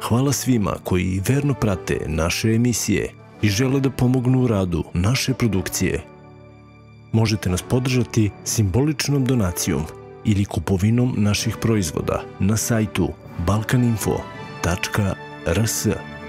Hvala svima koji verno prate naše emisije i žele da pomognu u radu naše produkcije. Možete nas podržati simboličnom donacijom ili kupovinom naših proizvoda na sajtu balkaninfo.rs.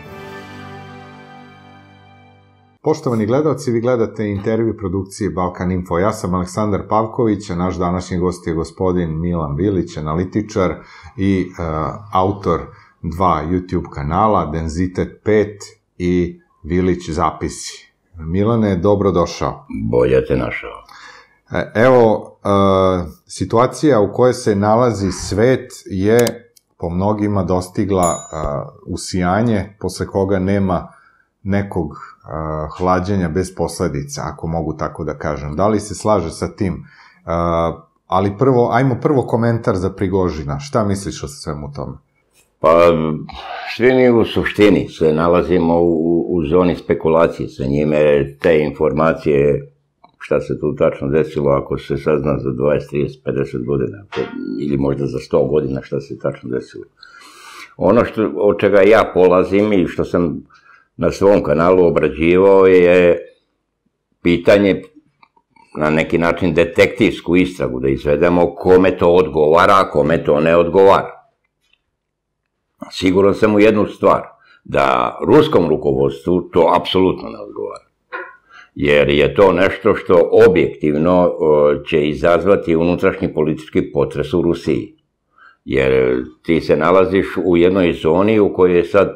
Poštovani gledalci, vi gledate intervju produkcije Balkan Info. Ja sam Aleksandar Pavković, a naš današnji gost je gospodin Milan Bilić, analitičar i autor 2 YouTube kanala, Denzitet 5 i Vilić zapisi. Milane, dobrodošao. Bolje te našao. Evo, situacija u kojoj se nalazi svet je po mnogima dostigla usijanje, posle koga nema nekog hlađenja bez posledica, ako mogu tako da kažem. Da li se slaže sa tim? Ali ajmo prvo komentar za Prigožina. Šta misliš o svemu tome? Pa, svi mi u suštini se nalazimo u zoni spekulacije sa njime, te informacije, šta se tu tačno desilo, ako se sazna za 20, 30, 50 godina, ili možda za 100 godina šta se tačno desilo. Ono od čega ja polazim i što sam na svom kanalu obrađivao je pitanje, na neki način detektivsku istragu, da izvedemo kome to odgovara, a kome to ne odgovara. Siguran sam u jednu stvar, da ruskom rukovodstvu to apsolutno ne odgovara. Jer je to nešto što objektivno će izazvati unutrašnji politički potres u Rusiji. Jer ti se nalaziš u jednoj zoni u kojoj je sad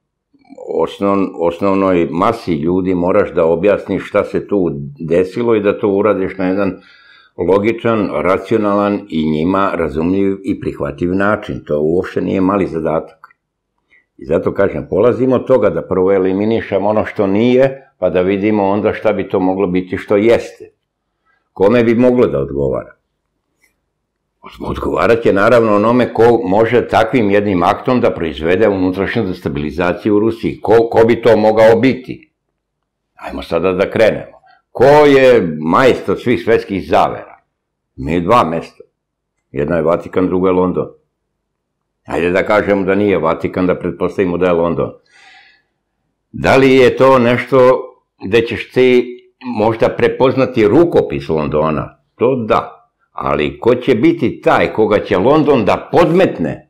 osnovnoj masi ljudi moraš da objasniš šta se tu desilo i da to uradiš na jedan logičan, racionalan i njima razumljiv i prihvatljiv način. To uopšte nije mali zadatak. I zato kažem, polazimo od toga da prvo eliminišemo ono što nije, pa da vidimo onda šta bi to moglo biti što jeste. Kome bi moglo da odgovara? Odgovarat je naravno onome ko može takvim jednim aktom da proizvede unutrašnju destabilizaciju u Rusiji. Ko bi to mogao biti? Ajmo sada da krenemo. Ko je majstor svih svetskih zavera? Mi 2 mesta. Jedno je Vatikan, drugo je London. Hajde da kažemo da nije Vatikan, da pretpostavimo da je London. Da li je to nešto gde ćeš ti možda prepoznati rukopis Londona? To da. Ali ko će biti taj koga će London da podmetne,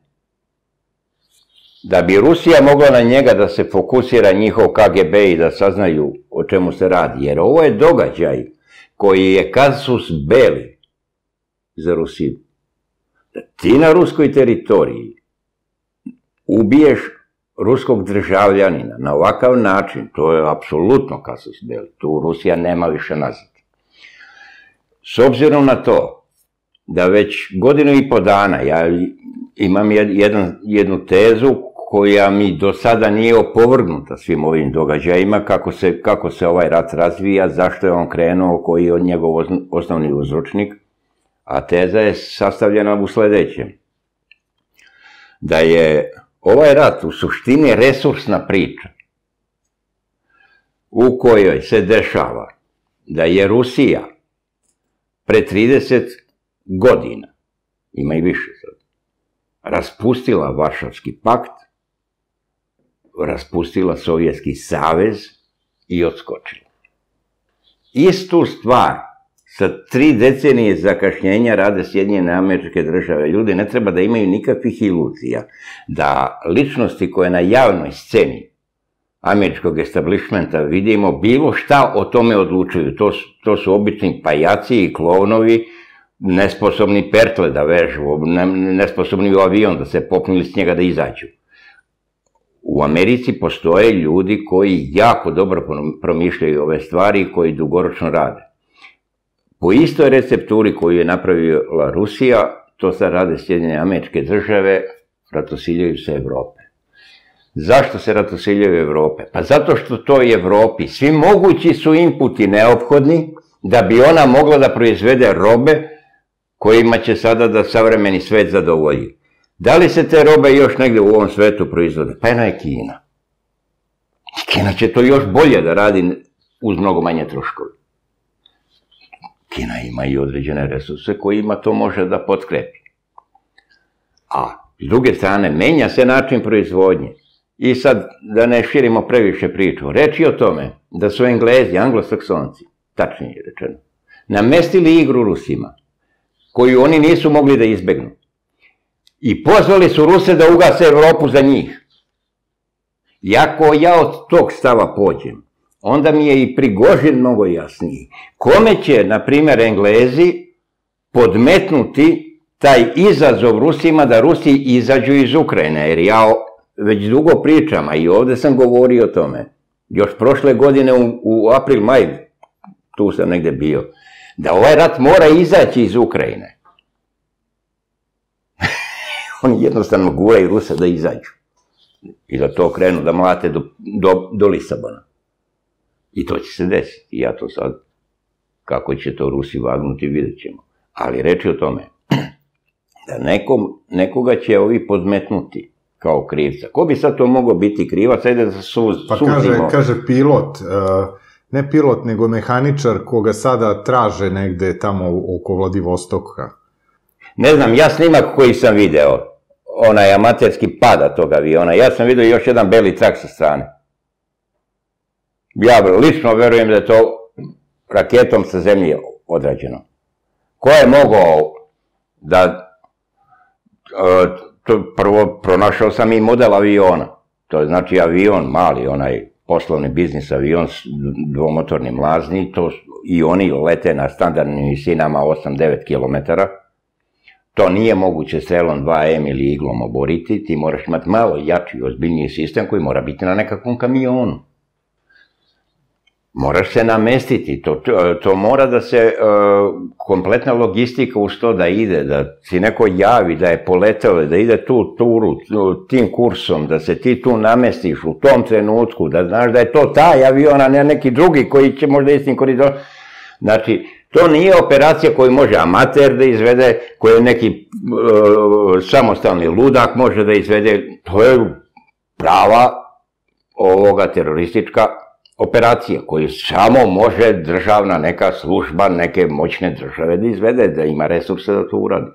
da bi Rusija mogla na njega da se fokusira njihov KGB i da saznaju o čemu se radi? Jer ovo je događaj koji je kazus beli za Rusiju. Da ti na ruskoj teritoriji ubiješ ruskog državljanina na ovakav način, to je apsolutno kazus beli. Tu Rusija nema više nazad. S obzirom na to da već 1,5 godina ja imam jednu tezu koja mi do sada nije opovrgnuta svim ovim događajima, kako se ovaj rat razvija, zašto je on krenuo, koji je njegov osnovni uzročnik, a teza je sastavljena u sledećem. Da je ovaj rat u suštini resursna priča u kojoj se dešava da je Rusija pre 30 godina, ima i više sad, raspustila Varšavski pakt, raspustila Sovjetski savez i odskočila. Istu stvar sa 3 decenije zakašnjenja rade Sjedinjene Američke Države. Ljudi ne treba da imaju nikakvih iluzija da ličnosti koje na javnoj sceni američkog establishmenta vidimo bilo šta o tome odlučuju. To su obični pajaci i klovnovi, nesposobni pertle da vežu, nesposobni u avion da se popnu ili s njega da izađu. U Americi postoje ljudi koji jako dobro promišljaju ove stvari i koji dugoročno rade. Po istoj recepturi koju je napravila Rusija, to sad rade Sjedinjene Američke Države, ratosiljaju se Evrope. Zašto se ratosiljaju Evrope? Pa zato što toj Evropi svi mogući su inputi neophodni da bi ona mogla da proizvede robe kojima će sada da savremeni svet zadovolji. Da li se te robe još negde u ovom svetu proizvode? Pa jedna je Kina. Kina će to još bolje da radi uz mnogo manje troškove. Kina ima i određene resurse kojima to može da potkrepi. A s druge strane, menja se način proizvodnje. I sad, da ne širimo previše priču, reč je o tome da su Englezi, anglosaksonci, tačnije rečeno, namestili igru Rusima, koju oni nisu mogli da izbegnu. I pozvali su Ruse da ugase Evropu za njih. Iako ja od tog stava pođem, onda mi je i Prigožin mnogo jasniji. Kome će, na primjer, Englezi podmetnuti taj izazov Rusima da Rusi izađu iz Ukrajine, jer ja već dugo pričam, a i ovde sam govorio o tome, još prošle godine u april-maj, tu sam negde bio, da ovaj rat mora izaći iz Ukrajine. Oni jednostavno guraju Rusa da izađu i da to krenu da mlate do Lisabona. I to će se desiti. Ja to sad, kako će to Rusi vagnuti, vidjet ćemo. Ali reč je o tome da nekoga će ovi podmetnuti kao krivca. Ko bi sad to mogao biti krivac? Ajde da suzimo. Pa kaže pilot, ne pilot, nego mehaničar koga sada traže negde tamo oko Vladivostoka. Ne znam, ja snimak koji sam video, onaj amaterski pada tog aviona, ja sam video još jedan beli trak sa strane. Ja lično verujem da je to raketom sa zemlje odrađeno. Ko je mogao da... Prvo, pronašao sam i model aviona. To je znači avion, mali, onaj poslovni biznis avion s dvomotornim lazni, i oni lete na standardnim visinama 8-9 kilometara. To nije moguće strelom 2M ili iglom oboriti, ti moraš imati malo jači, ozbiljniji sistem koji mora biti na nekakvom kamionu. Moraš se namestiti, to mora da se, kompletna logistika uz to da ide, da si neko javi, da je poletao, da ide tu turu, tim kursom, da se ti tu namestiš u tom trenutku, da znaš da je to taj avion, a ne neki drugi koji će možda istim koridor. Znači, to nije operacija koju može amater da izvede, koju neki samostalni ludak može da izvede, to je prava ovoga teroristička operacija koju samo može državna neka služba neke moćne države da izvede, da ima resurse da to uradi.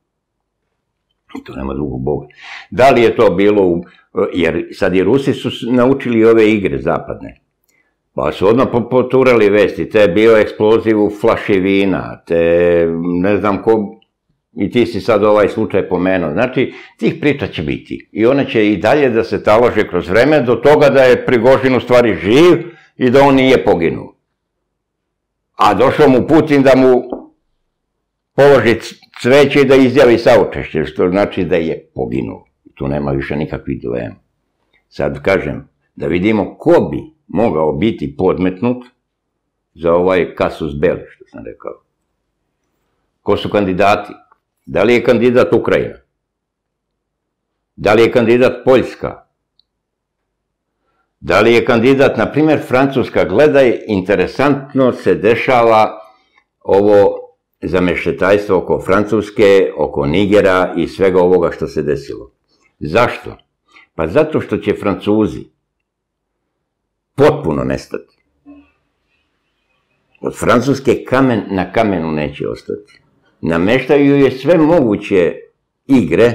I to nema drugog boga. Da li je to bilo, jer sad i Rusi su naučili ove igre zapadne, pa su odmah poturali vesti, te bio eksploziv u flaši vina, te ne znam ko, i ti si sad ovaj slučaj pomenuo. Znači, tih priča će biti. I one će i dalje da se talože kroz vreme do toga da je Prigožin u stvari živ i da on nije poginuo. A došao mu Putin da mu položi cveće i da izjavi saučešće, što znači da je poginuo. Tu nema više nikakvih dilema. Sad kažem, da vidimo ko bi mogao biti podmetnut za ovaj kasus belli, što sam rekao. Ko su kandidati? Da li je kandidat Ukrajina? Da li je kandidat Poljska? Da li je kandidat, na primjer, Francuska? Gledaj, interesantno se dešava ovo zamešetajstvo oko Francuske, oko Nigera i svega ovoga što se desilo. Zašto? Pa zato što će Francuzi potpuno nestati. Od Francuske kamen na kamenu neće ostati. Nameštaju je sve moguće igre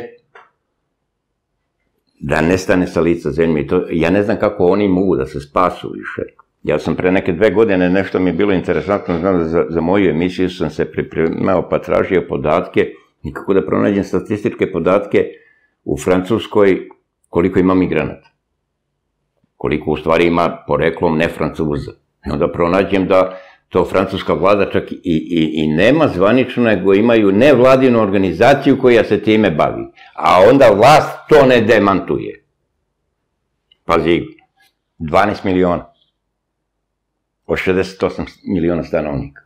da nestane sa lica zemlje. Ja ne znam kako oni mogu da se spasu više. Ja sam pre neke 2 godine, nešto mi je bilo interesantno, znam da za moju emisiju sam se pripremao pa tražio podatke, nikako da pronađem statističke podatke u Francuskoj koliko ima migranata. Koliko u stvari ima poreklom ne Francuza. I onda pronađem da to francuska vlada čak i nema zvanično, nego imaju nevladinu organizaciju koja se time bavi. A onda vlast to ne demantuje. Pazi, 12 miliona. Od 68 miliona stanovnika.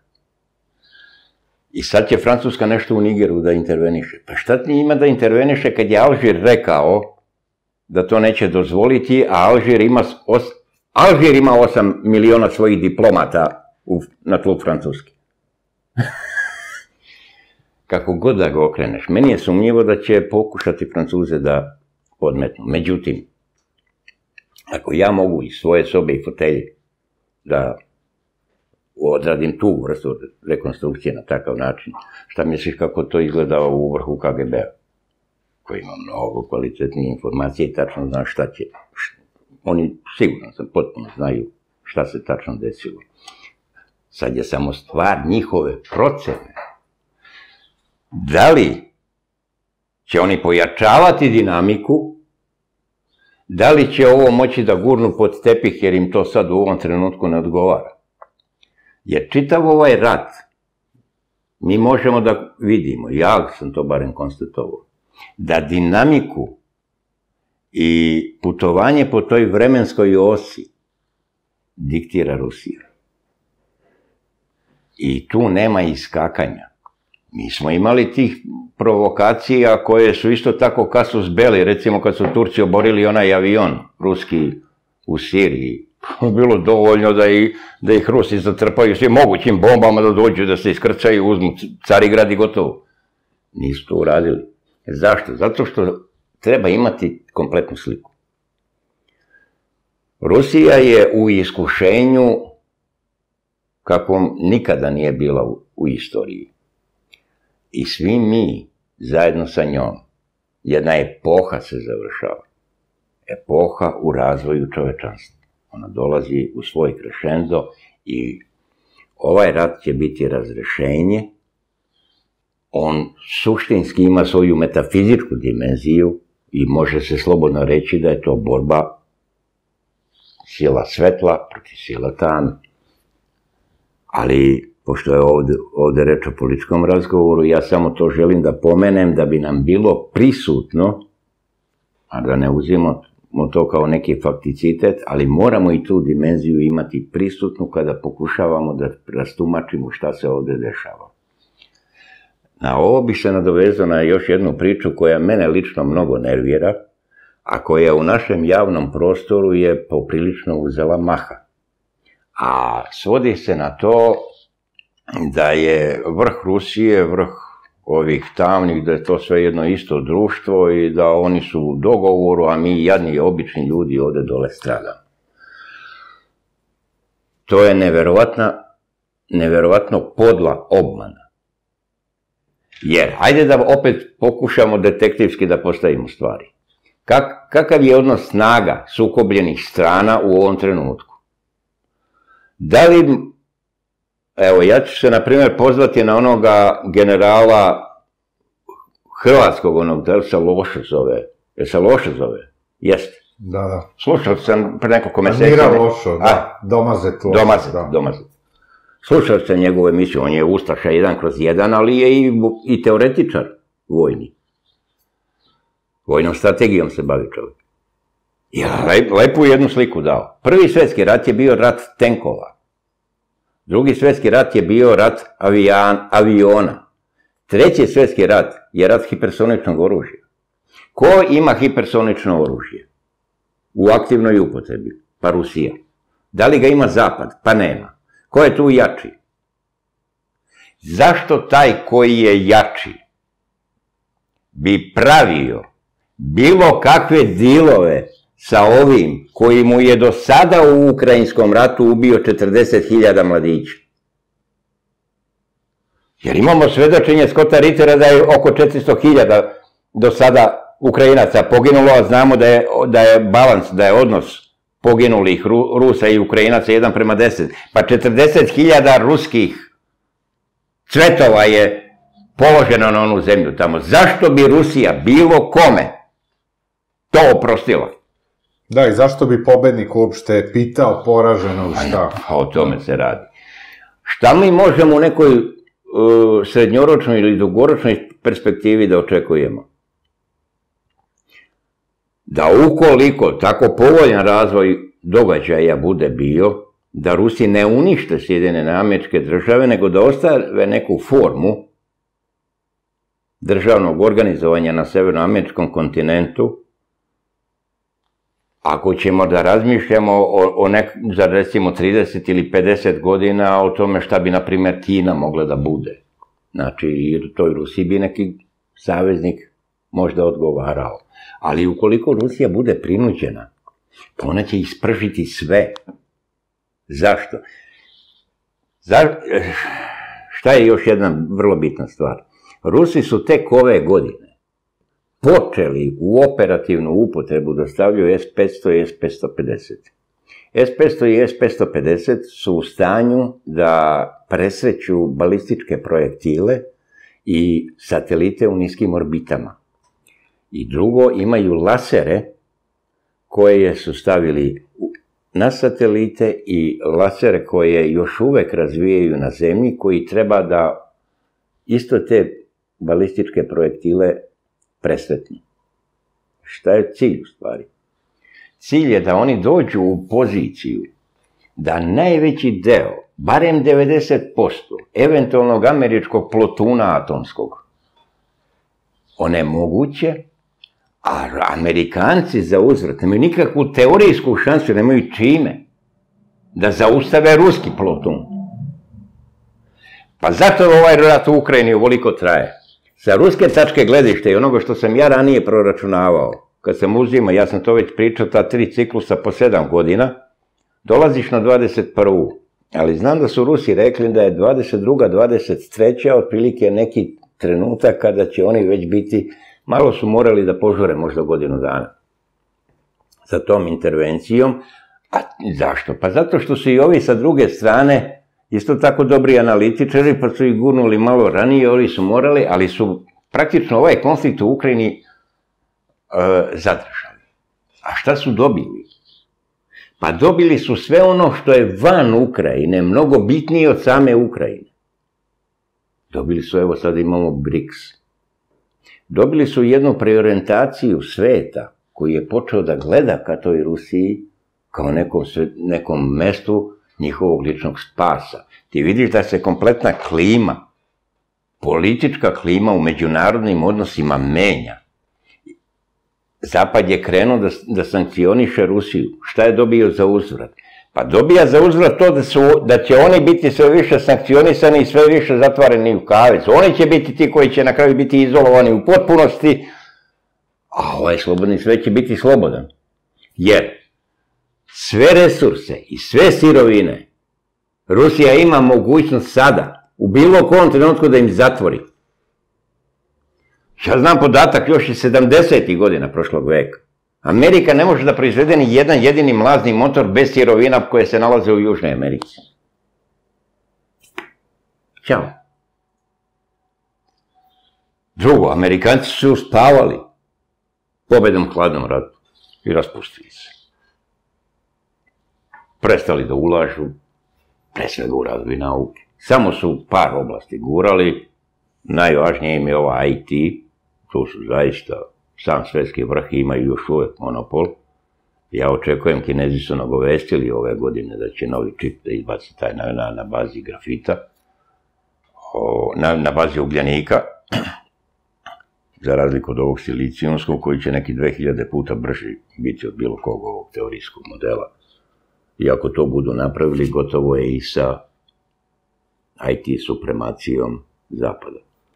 I sad će Francuska nešto u Nigeru da interveniše. Pa šta ti ima da interveniše kad je Alžir rekao da to neće dozvoliti, a Alžir ima 8 miliona svojih diplomata na tlu Francuske. Kako god da ga okreneš. Meni je sumnjivo da će pokušati Francuze da podmetnu. Međutim, ako ja mogu iz svoje sobe i fotelje da odradim tu vrstu rekonstrukcije na takav način, šta misliš kako to izgleda u vrhu KGB-a? Koji ima mnogo kvalitetnije informacije i tačno zna šta će, oni sigurno sam potpuno znaju šta se tačno desilo. Sad je samo stvar njihove procene. Da li će oni pojačavati dinamiku, da li će ovo moći da gurnu pod tepih jer im to sad u ovom trenutku ne odgovara. Jer čitav ovaj rat, mi možemo da vidimo, ja sam to barem konstatovao, da dinamiku i putovanje po toj vremenskoj osi diktira Rusija. I tu nema iskakanja. Mi smo imali tih provokacija koje su isto tako kasus belli, recimo kad su Turci oborili onaj avion ruski u Siriji. Bilo dovoljno da ih Rusi zatrpaju svim mogućim bombama, da dođu, da se iskrcaju, uzmu Carigrad i gotovo. Nisu to uradili. Zašto? Zato što treba imati kompletnu sliku. Rusija je u iskušenju kakvom nikada nije bila u istoriji. I svi mi, zajedno sa njom, jedna epoha se završava. Epoha u razvoju čovečanstva. Ona dolazi u svoj crescendo i ovaj rat će biti razrešenje. On suštinski ima svoju metafizičku dimenziju i može se slobodno reći da je to borba sila svetla protiv sila tame. Ali, pošto je ovde reč o političkom razgovoru, ja samo to želim da pomenem da bi nam bilo prisutno, a da ne uzimamo to kao neki fakticitet, ali moramo i tu dimenziju imati prisutnu kada pokušavamo da rastumačimo šta se ovde dešava. Na ovo bi se nadovezao na još jednu priču koja mene lično mnogo nervira, a koja u našem javnom prostoru je poprilično uzela maha. A svodi se na to da je vrh Rusije, vrh ovih tamnih, da je to sve jedno isto društvo i da oni su u dogovoru, a mi jadni obični ljudi ovde dole stradamo. To je neverovatno podla obmana. Jer, hajde da opet pokušamo detektivski da postavimo stvari. Kakav je odnos snaga sukobljenih strana u ovom trenutku? Da li, evo, ja ću se, na primjer, pozvati na onoga generala hrvatskog, onog, da li se loše zove? Je se loše zove? Jeste. Da. Slušao sam pre nekoliko meseci. Mira Lošo, da. Domazet. Slušao sam njegovu emisiju, on je Ustaša 1/1, ali je i teoretičar vojni. Vojnom strategijom se bavi čovjek. I lepu jednu sliku dao. Prvi svetski rat je bio rat tenkova. Drugi svetski rat je bio rat aviona. Treći svetski rat je rat hipersoničnog oružja. Ko ima hipersonično oružje? U aktivnoj upotrebi? Pa Rusija. Da li ga ima Zapad? Pa nema. Ko je tu jači? Zašto taj koji je jači bi pravio bilo kakve dilove sa ovim koji mu je do sada u Ukrajinskom ratu ubio 40.000 mladića? Jer imamo svedočenje Scotta Rittera da je oko 400.000 do sada Ukrajinaca poginulo, a znamo da je balans, da je odnos poginulih Rusa i Ukrajinaca 1:10. Pa 40.000 ruskih cvetova je položeno na onu zemlju tamo. Zašto bi Rusija bilo kome to oprostila? Da, i zašto bi pobednik uopšte pitao poraženog šta? O tome se radi. Šta mi možemo u nekoj srednjoročnoj ili dugoročnoj perspektivi da očekujemo? Da ukoliko tako povoljan razvoj događaja bude bio, da Rusi ne unište Sjedinjene Američke Države, nego da ostave neku formu državnog organizovanja na severnoameričkom kontinentu, ako ćemo da razmišljamo za recimo 30 ili 50 godina o tome šta bi, na primjer, Kina mogla da bude. Znači, i toj Rusiji bi neki saveznik možda odgovarao. Ali ukoliko Rusija bude prinuđena, ona će ispržiti sve. Zašto? Šta je još jedna vrlo bitna stvar? Rusi su tek ove godine počeli u operativnu upotrebu da stavljaju S-500 i S-550. S-500 i S-550 su u stanju da presreću balističke projektile i satelite u niskim orbitama. I drugo, imaju lasere koje su stavili na satelite i lasere koje još uvek razvijaju na zemlji, koji treba da isto te balističke projektile presretnu. Šta je cilj u stvari? Cilj je da oni dođu u poziciju da najveći deo, barem 90%, eventualnog američkog plotuna atomskog, onemoguće, a Amerikanci za uzvrat nemaju nikakvu teorijsku šansu, nemaju čime da zaustave ruski plotun. Pa zato ovaj rat u Ukrajini ovoliko traje. Sa ruske tačke gledište i onoga što sam ja ranije proračunavao, kad sam uzimao, ja sam to već pričao, ta 3 ciklusa po 7 godina, dolaziš na 21. Ali znam da su Rusi rekli da je 22. 23. otprilike neki trenutak kada će oni već biti, malo su morali da požure možda godinu dana sa tom intervencijom. A zašto? Pa zato što su i ovi sa druge strane isto tako dobri analitičari, pa su ih gurnuli malo ranije, oni su morali, ali su praktično ovaj konflikt u Ukrajini zadržali. A šta su dobili? Pa dobili su sve ono što je van Ukrajine, mnogo bitnije od same Ukrajine. Dobili su, evo sad imamo BRICS. Dobili su jednu preorijentaciju sveta koji je počeo da gleda ka toj Rusiji kao nekom mestu njihovog ličnog spasa. Ti vidiš da se kompletna klima, politička klima u međunarodnim odnosima menja. Zapad je krenuo da sankcioniše Rusiju. Šta je dobio za uzvrat? Pa dobija za uzvrat to da će oni biti sve više sankcionisani i sve više zatvoreni u kavezu. Oni će biti ti koji će na kraju biti izolovani u potpunosti, a ovaj slobodni svet će biti slobodan. Jer sve resurse i sve sirovine Rusija ima mogućnost sada, u bilo kom trenutku da im zatvori. Ja znam podatak još iz 70. godina prošlog veka. Amerika ne može da proizvede ni jedan jedini mlazni motor bez sirovina koje se nalaze u Južnoj Americi. Ćao. Drugo, Amerikanci su uspavali pobedom u hladnom ratu i raspustili se. Prestali da ulažu, pre svega u razvoj nauke. Samo su par oblasti gurali, najvažnije im je ova IT, tu su zaista sam svetski vrh, imaju još uvek monopol. Ja očekujem, Kinezi su nagovestili ove godine da će novi čip da izbaci taj na bazi grafita, na bazi ugljanika, za razliku od ovog silicijumskog, koji će neki 2000 puta brži biti od bilo kog ovog teorijskog modela. I ako to budu napravili, gotovo je i sa IT supremacijom Zapada.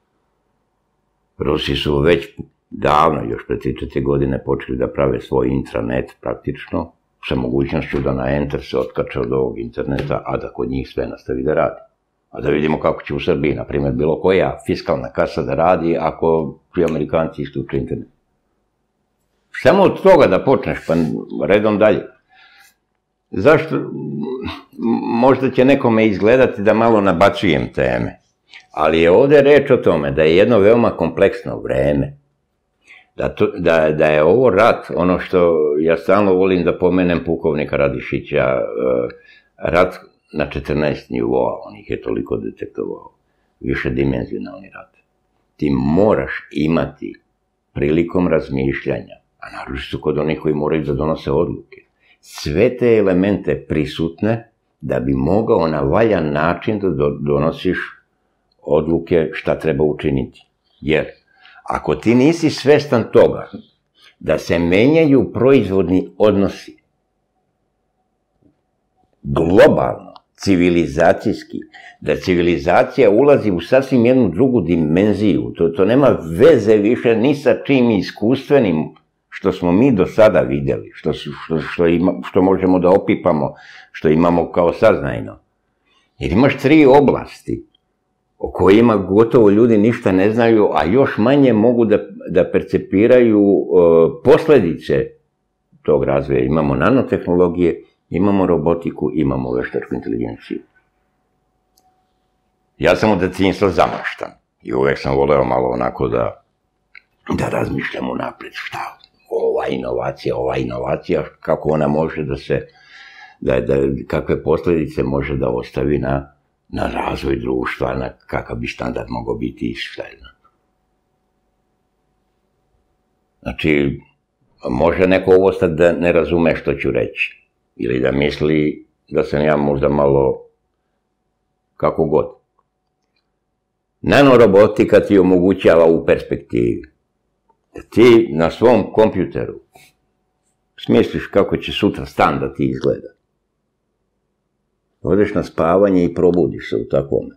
Rusi su već davno, još pre 3-4 godine, počeli da prave svoj intranet praktično, sa mogućnošću da na enter se otkače od ovog interneta, a da kod njih sve nastavi da radi. A da vidimo kako će u Srbiji, na primjer, bilo koja fiskalna kasa da radi ako ti Amerikanci isključe internet. Samo od toga da počneš, pa redom dalje. Zašto? Možda će nekome izgledati da malo nabacujem teme, ali je ovde reč o tome da je jedno veoma kompleksno vreme, da je ovo rat, ono što ja stalno volim da pomenem pukovnika Radišića, rat na 14 nivoa, on ih je toliko detektovao, višedimenzionalni rat. Ti moraš imati prilikom razmišljanja, a naročito kod onih koji moraju da donose odluke, sve te elemente prisutne da bi mogao na valjan način da donosiš odluke šta treba učiniti. Jer ako ti nisi svestan toga da se menjaju proizvodni odnosi globalno, civilizacijski, da civilizacija ulazi u sasvim jednu drugu dimenziju, to nema veze više ni sa čim iskustvenim što smo mi do sada videli, što možemo da opipamo, što imamo kao saznajno. Jer imaš 3 oblasti o kojima gotovo ljudi ništa ne znaju, a još manje mogu da percepiraju posledice tog razvoja. Imamo nanotehnologije, imamo robotiku, imamo veštačku inteligenciju. Ja sam od detinjstva zamaštan i uvek sam voleo malo onako da razmišljam unapred šta ova inovacija, kako ona može da se, kakve posledice može da ostavi na razvoj društva, na kakav bi standard mogao biti i šta je. Znači, može neko ovo sad da ne razume što ću reći, ili da misli da sam ja možda malo kako god. Nanorobotika ti omogućava u perspektivi da ti na svom kompjuteru smisliš kako će sutra stan da ti izgleda. Odeš na spavanje i probudiš se u takvome.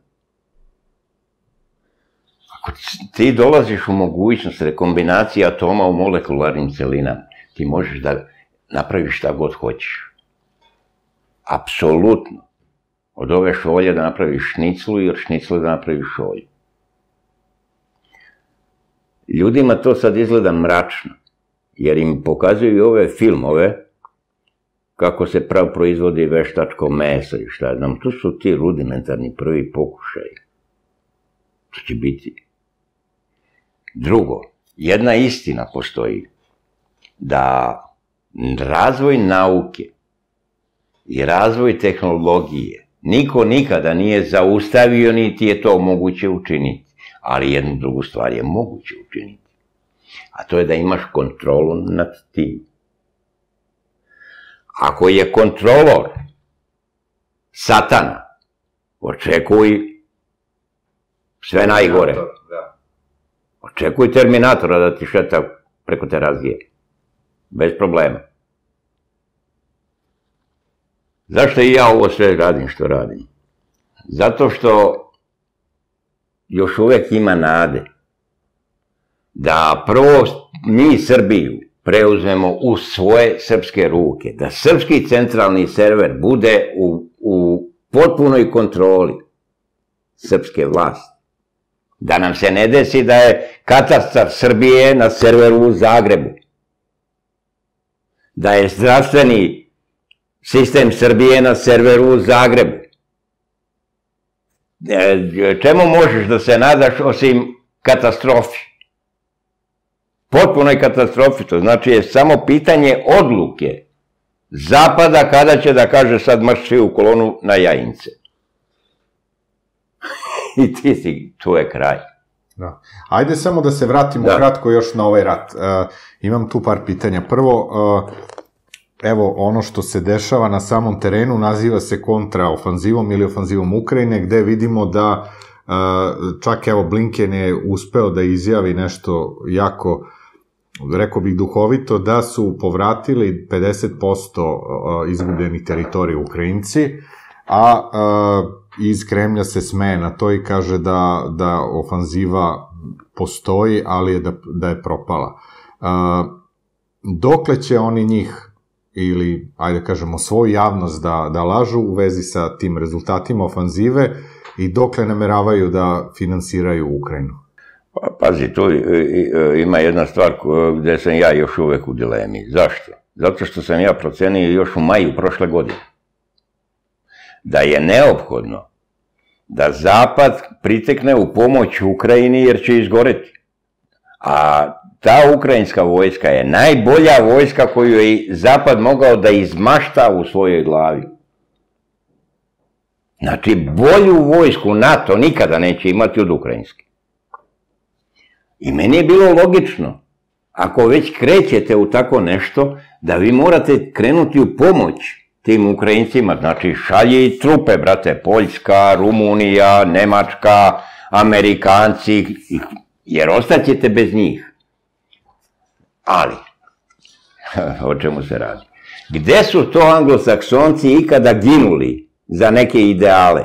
Ako ti dolaziš u mogućnost rekombinacije atoma u molekularnim celinama, ti možeš da napraviš šta god hoćeš. Apsolutno. Od ove šolje da napraviš šniclu i od šnicla da napraviš šolju. Ljudima to sad izgleda mračno, jer im pokazuju ove filmove kako se proizvodi veštačko meso i šta znam. Tu su ti rudimentarni prvi pokušaj. To će biti. Drugo, jedna istina postoji, da razvoj nauke i razvoj tehnologije niko nikada nije zaustavio, niti je to moguće učiniti. Ali jednu drugu stvar je moguće učiniti. A to je da imaš kontrolu nad tim. Ako je kontrolor satana, očekuj sve najgore. Očekuj Terminatora da ti šeta preko terazije. Bez problema. Zašto i ja ovo sve radim što radim? Zato što još uvek ima nade da prvo mi Srbiju preuzmemo u svoje srpske ruke, da srpski centralni server bude u potpunoj kontroli srpske vlasti. Da nam se ne desi da je katastar Srbije na serveru u Zagrebu, da je zdravstveni sistem Srbije na serveru u Zagrebu. Čemu možeš da se nadaš osim katastrofi? Potpunoj katastrofi, to znači je samo pitanje odluke Zapada kada će da kaže sad marš svi u kolonu na Jajince. I ti si, tu je kraj. Ajde samo da se vratimo kratko još na ovaj rat. Imam tu par pitanja. Prvo, evo, ono što se dešava na samom terenu naziva se kontraofanzivom ili ofanzivom Ukrajine, gde vidimo da čak, evo, Blinken je uspeo da izjavi nešto jako, rekao bih, duhovito, da su povratili 50% izgubljenih teritorija Ukrajinci, a iz Kremlja se smeje na to i kaže da ofanziva postoji, ali da je propala. Dokle će oni njih, ili, ajde kažemo, svoju javnost da lažu u vezi sa tim rezultatima ofanzive i dokle nameravaju da finansiraju Ukrajinu? Pazi, tu ima jedna stvar gde sam ja još uvek u dilemi. Zašto? Zato što sam ja procenio još u maju prošle godine da je neophodno da Zapad pritekne u pomoć Ukrajini jer će izgoreti. A ta ukrajinska vojska je najbolja vojska koju je Zapad mogao da izmašta u svojoj glavi. Znači, bolju vojsku NATO nikada neće imati od ukrajinske. I meni je bilo logično, ako već krećete u tako nešto, da vi morate krenuti u pomoć tim Ukrajincima. Znači, šalji trupe, brate, Poljska, Rumunija, Nemačka, Amerikanci, jer ostaćete bez njih. Ali, o čemu se radi? Gde su to anglosaksonci ikada ginuli za neke ideale?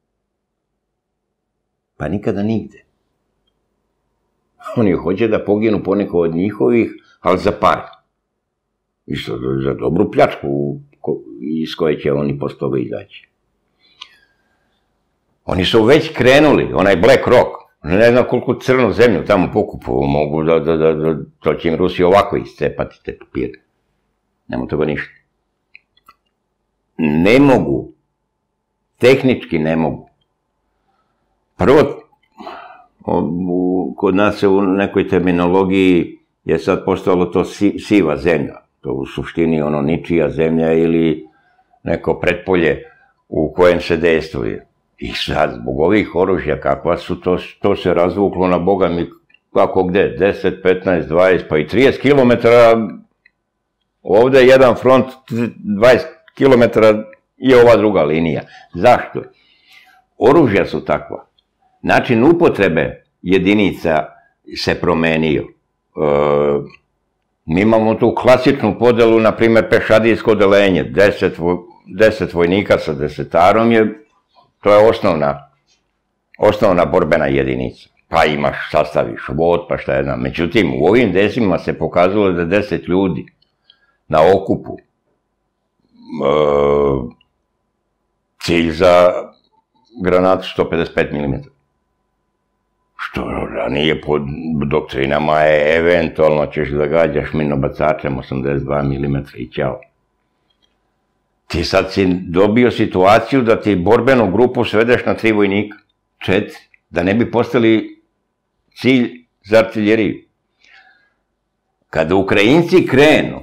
Pa nikada nigde. Oni hoće da poginu poneko od njihovih, ali za par. I za dobru pljačku iz koje će oni posle toga izaći. Oni su već krenuli, onaj Black Rock, Ne znam koliko crnu zemlju tamo pokupu mogu to će im Rusi ovako iscepati te papire. Nemo toga ništa. Ne mogu. Tehnički ne mogu. Prvo, kod nas u nekoj terminologiji je sad postalo to siva zemlja. To u suštini ono ničija zemlja ili neko pretpolje u kojem se dejstvuje. I sad, zbog ovih oružja kakva su, to se razvuklo na Boga mi kako gde, 10, 15, 20, pa i 30 kilometara. Ovde je jedan front, 20 kilometara je ova druga linija. Zašto? Oružja su takva. Način upotrebe jedinica se promenio. Mi imamo tu klasičnu podelu, na primjer, pešadijsko odelenje. 10 vojnika sa desetarom to je osnovna borbena jedinica. Pa imaš, sastaviš vod, pa šta je znam. Međutim, u ovim desima se pokazalo da 10 ljudi na okupu cilj za granatu 155 mm. Što ranije po doktrinama je eventualno ćeš da gađaš minobacačem 82 mm i ćao. Ti sad si dobio situaciju da ti borbenu grupu svedeš na 3 vojnika, 4, da ne bi postali cilj za artiljeriju. Kada Ukrajinci krenu,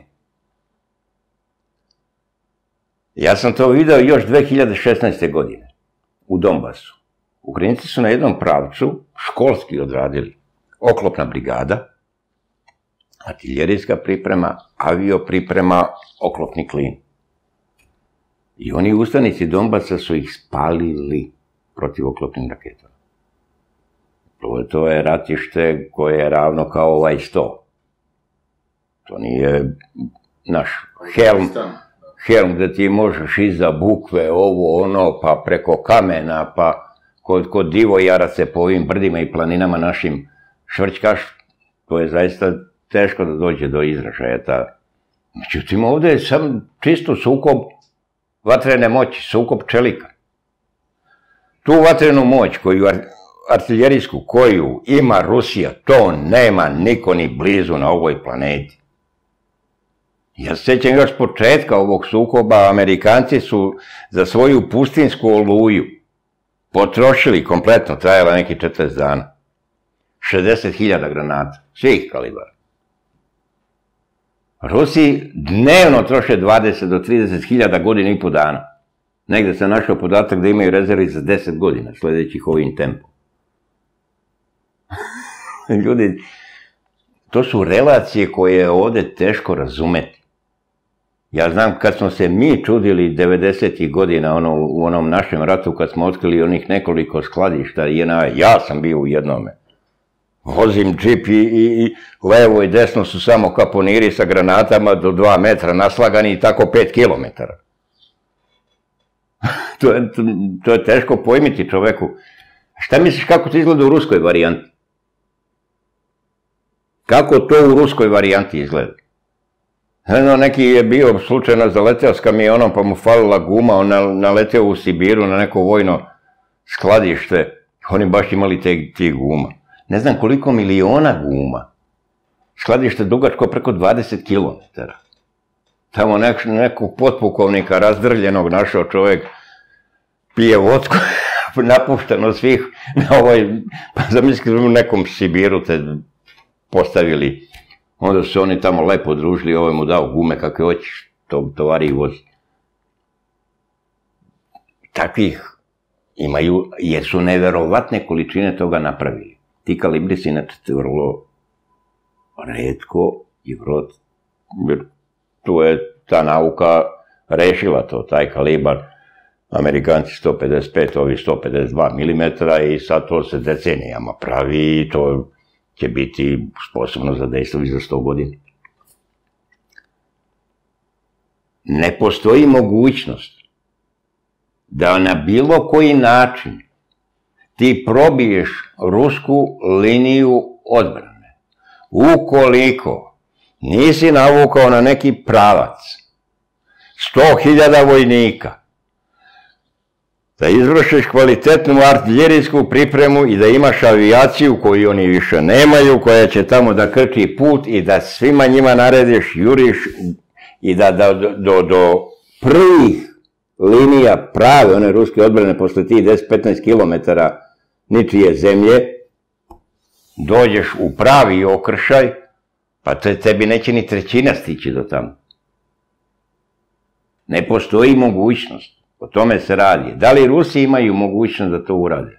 ja sam to video još 2016. godine u Donbasu. Ukrajinci su na jednom pravcu školski odradili oklopna brigada, artiljerijska priprema, avio priprema, oklopni klin. I oni ustanici Donbasa su ih spalili protiv oklopnim raketama. To je ratište koje je ravno kao ovaj sto. To nije naš helm gde ti možeš iza bukve, ovo, ono, pa preko kamena, pa kod divojaraca po ovim brdima i planinama našim švrćkaš, to je zaista teško da dođe do izražaja. Međutim, ovde je sam čisto sukob vatrene moći, sukob čelika. Tu vatrenu moć, artiljerijsku, koju ima Rusija, to nema niko ni blizu na ovoj planeti. Ja se sjećam još početka ovog sukoba, Amerikanci su za svoju pustinsku oluju potrošili kompletno, trajala neki 40 dana, 60.000 granata, svih kalibara. Rusi dnevno troše 20 do 30.000 godina i po dana. Negde sam našao podatak da imaju rezervi za 10 godina, sledećih ovim tempom. Ljudi, to su relacije koje je ovde teško razumeti. Ja znam kad smo se mi čudili 90. godina u onom našem ratu, kad smo otkrili onih nekoliko skladišta, ja sam bio u jednome. Vozim džip i levo i desno su samo kaponiri sa granatama do 2 metra naslagani i tako 5 kilometara. To je teško pojmiti čoveku. Šta misliš kako to izgleda u ruskoj varijanti? Kako to u ruskoj varijanti izgleda? Neki je bio slučajno zaleteo s kamionom pa mu falila guma, on naleteo u Sibiru na neko vojno skladište, oni baš imali tih guma. Ne znam koliko miliona guma. Skladište dugačko preko 20 kilometara. Tamo nekog potpukovnika razdrljenog našao čovjek, pije vodku, napušteno svih na ovoj, pa zamislite u nekom Sibiru te postavili. Onda su oni tamo lepo družili, ovaj mu dao gume kakve hoćeš, tovari i vozi. Takvih imaju, jer su neverovatne količine toga napravili. Ti kalibri su inače vrlo retko i tu je ta nauka rešila to, taj kalibar, Amerikanci 155, ovi 152 mm i sad to se decenijama pravi i to će biti sposobno za dejstvo i za 100 godina. Ne postoji mogućnost da na bilo koji način ti probiješ rusku liniju odbrane. Ukoliko nisi navukao na neki pravac 100.000 vojnika, da izvršiš kvalitetnu artiljerijsku pripremu i da imaš avijaciju koju oni više nemaju, koja će tamo da krči put i da svima njima narediš, juriš i da do prvih linija prave, one ruske odbrane posle tih 10-15 kilometara ničije zemlje, dođeš u pravi okršaj, pa tebi neće ni trećina stići do tamo. Ne postoji mogućnost. O tome se radi. Da li Rusi imaju mogućnost da to urade?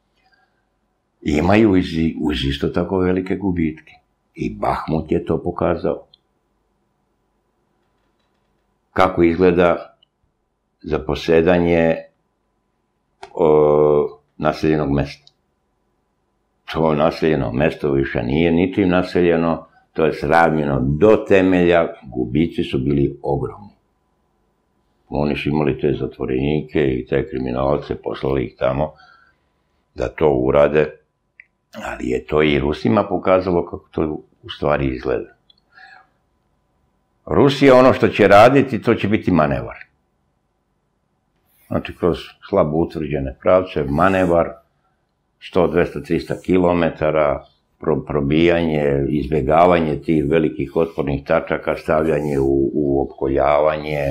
Imaju uz isto tako velike gubitke. I Bahmut je to pokazao. Kako izgleda zaposedanje naseljenog mesta? To naseljeno mesto više nije ničim naseljeno, to je sravnjeno do temelja, gubici su bili ogromni. Oni su imali te zatvorenike i te kriminalce, poslali ih tamo da to urade, ali je to i Rusima pokazalo kako to u stvari izgleda. Rusija ono što će raditi, to će biti manevar. Znači, kroz slabo utvrđene pravce, manevar, 100, 200, 300 kilometara, probijanje, izbjegavanje tih velikih otpornih tačaka, stavljanje u opkoljavanje,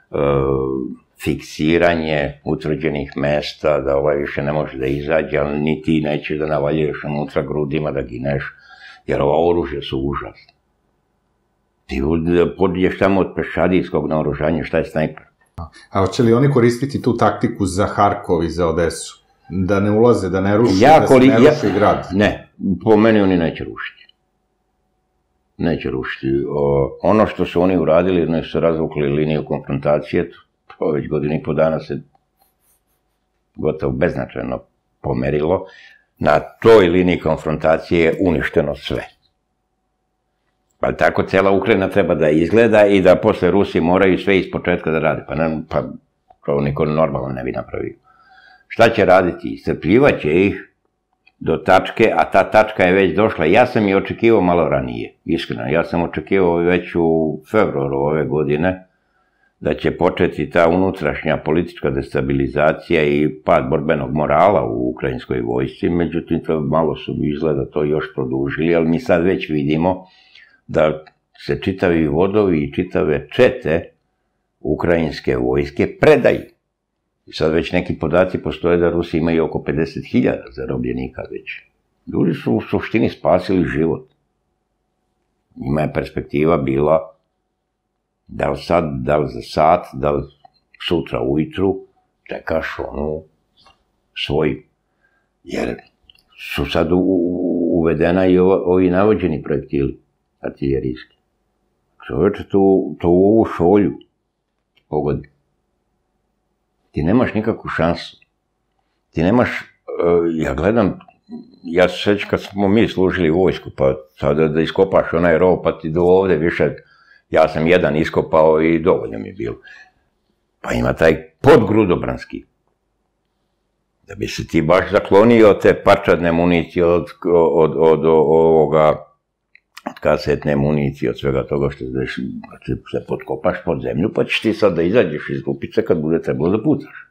fiksiranje utvrđenih mesta, da ovaj više ne može da izađe, ali ni ti nećeš da navaljuješ unutra grudima da gineš, jer ova oružja su užasne. Ti podiješ tamo od pešadijskog naoružanja, šta je snajper? A hoće li oni koristiti tu taktiku za Harkov i za Odesu? Da ne ulaze, da ne ruši, da se ne ruši grad? Ne, po meni oni neće rušiti. Neće rušiti. Ono što su oni uradili, oni su razvukli liniju konfrontacije, to već godinu i po dana se gotovo beznačajno pomerilo. Na toj liniji konfrontacije je uništeno sve. Pa tako cela Ukrajina treba da izgleda i da posle Rusi moraju sve iz početka da rade. Pa to niko normalno ne bi napravio. Šta će raditi? Iscrpljivaće ih do tačke, a ta tačka je već došla. Ja sam je očekivao malo ranije, iskreno. Ja sam očekivao već u februaru ove godine da će početi ta unutrašnja politička destabilizacija i pad borbenog morala u ukrajinskoj vojsci, međutim, to malo su izgleda to još produžili, ali mi sad već vidimo da se čitavi vodovi i čitave čete ukrajinske vojske predaju. I sad već neki podaci postoje da Rusi imaju oko 50.000 zarobljenika već. Ljudi su u suštini spasili život. Njima je perspektiva bila da li sad, da li za sat, da li sutra ujutru čekaš onu svoju. Jer su sad uvedena i ovi navođeni projektili artiljerijski. Čovječe, to u ovu šolju pogodi. Ti nemaš nikakvu šansu. Ti nemaš, ja gledam, ja se sjećam kad smo mi služili vojsku, pa sada da iskopaš onaj rov, pa ti do ovde više, ja sam jedan iskopao i dovoljno mi je bilo. Pa ima taj podgrudobranski. Da bi se ti baš zaklonio te parčadne municije od ovoga, od kasetne municije, od svega toga što se potkopaš pod zemlju, pa ćeš ti sad da izađeš iz grupice kad bude trebalo da pucaš.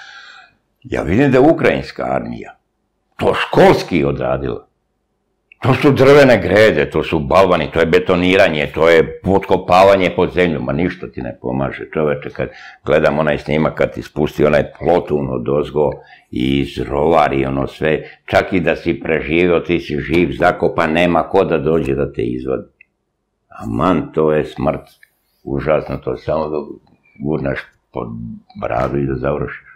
Ja vidim da je ukrajinska armija to školski odradila. To su drvene grede, to su balvani, to je betoniranje, to je potkopavanje pod zemlju, ma ništa ti ne pomaže, čoveče, kad gledam onaj snimak, kad ti spusti onaj plotun odozgo i izrovari ono sve, čak i da si preživio, ti si živ, zakopan, nema ko da dođe da te izvadi. Aman, to je smrt, užasno, to samo da gurneš pod bradu i da završiš.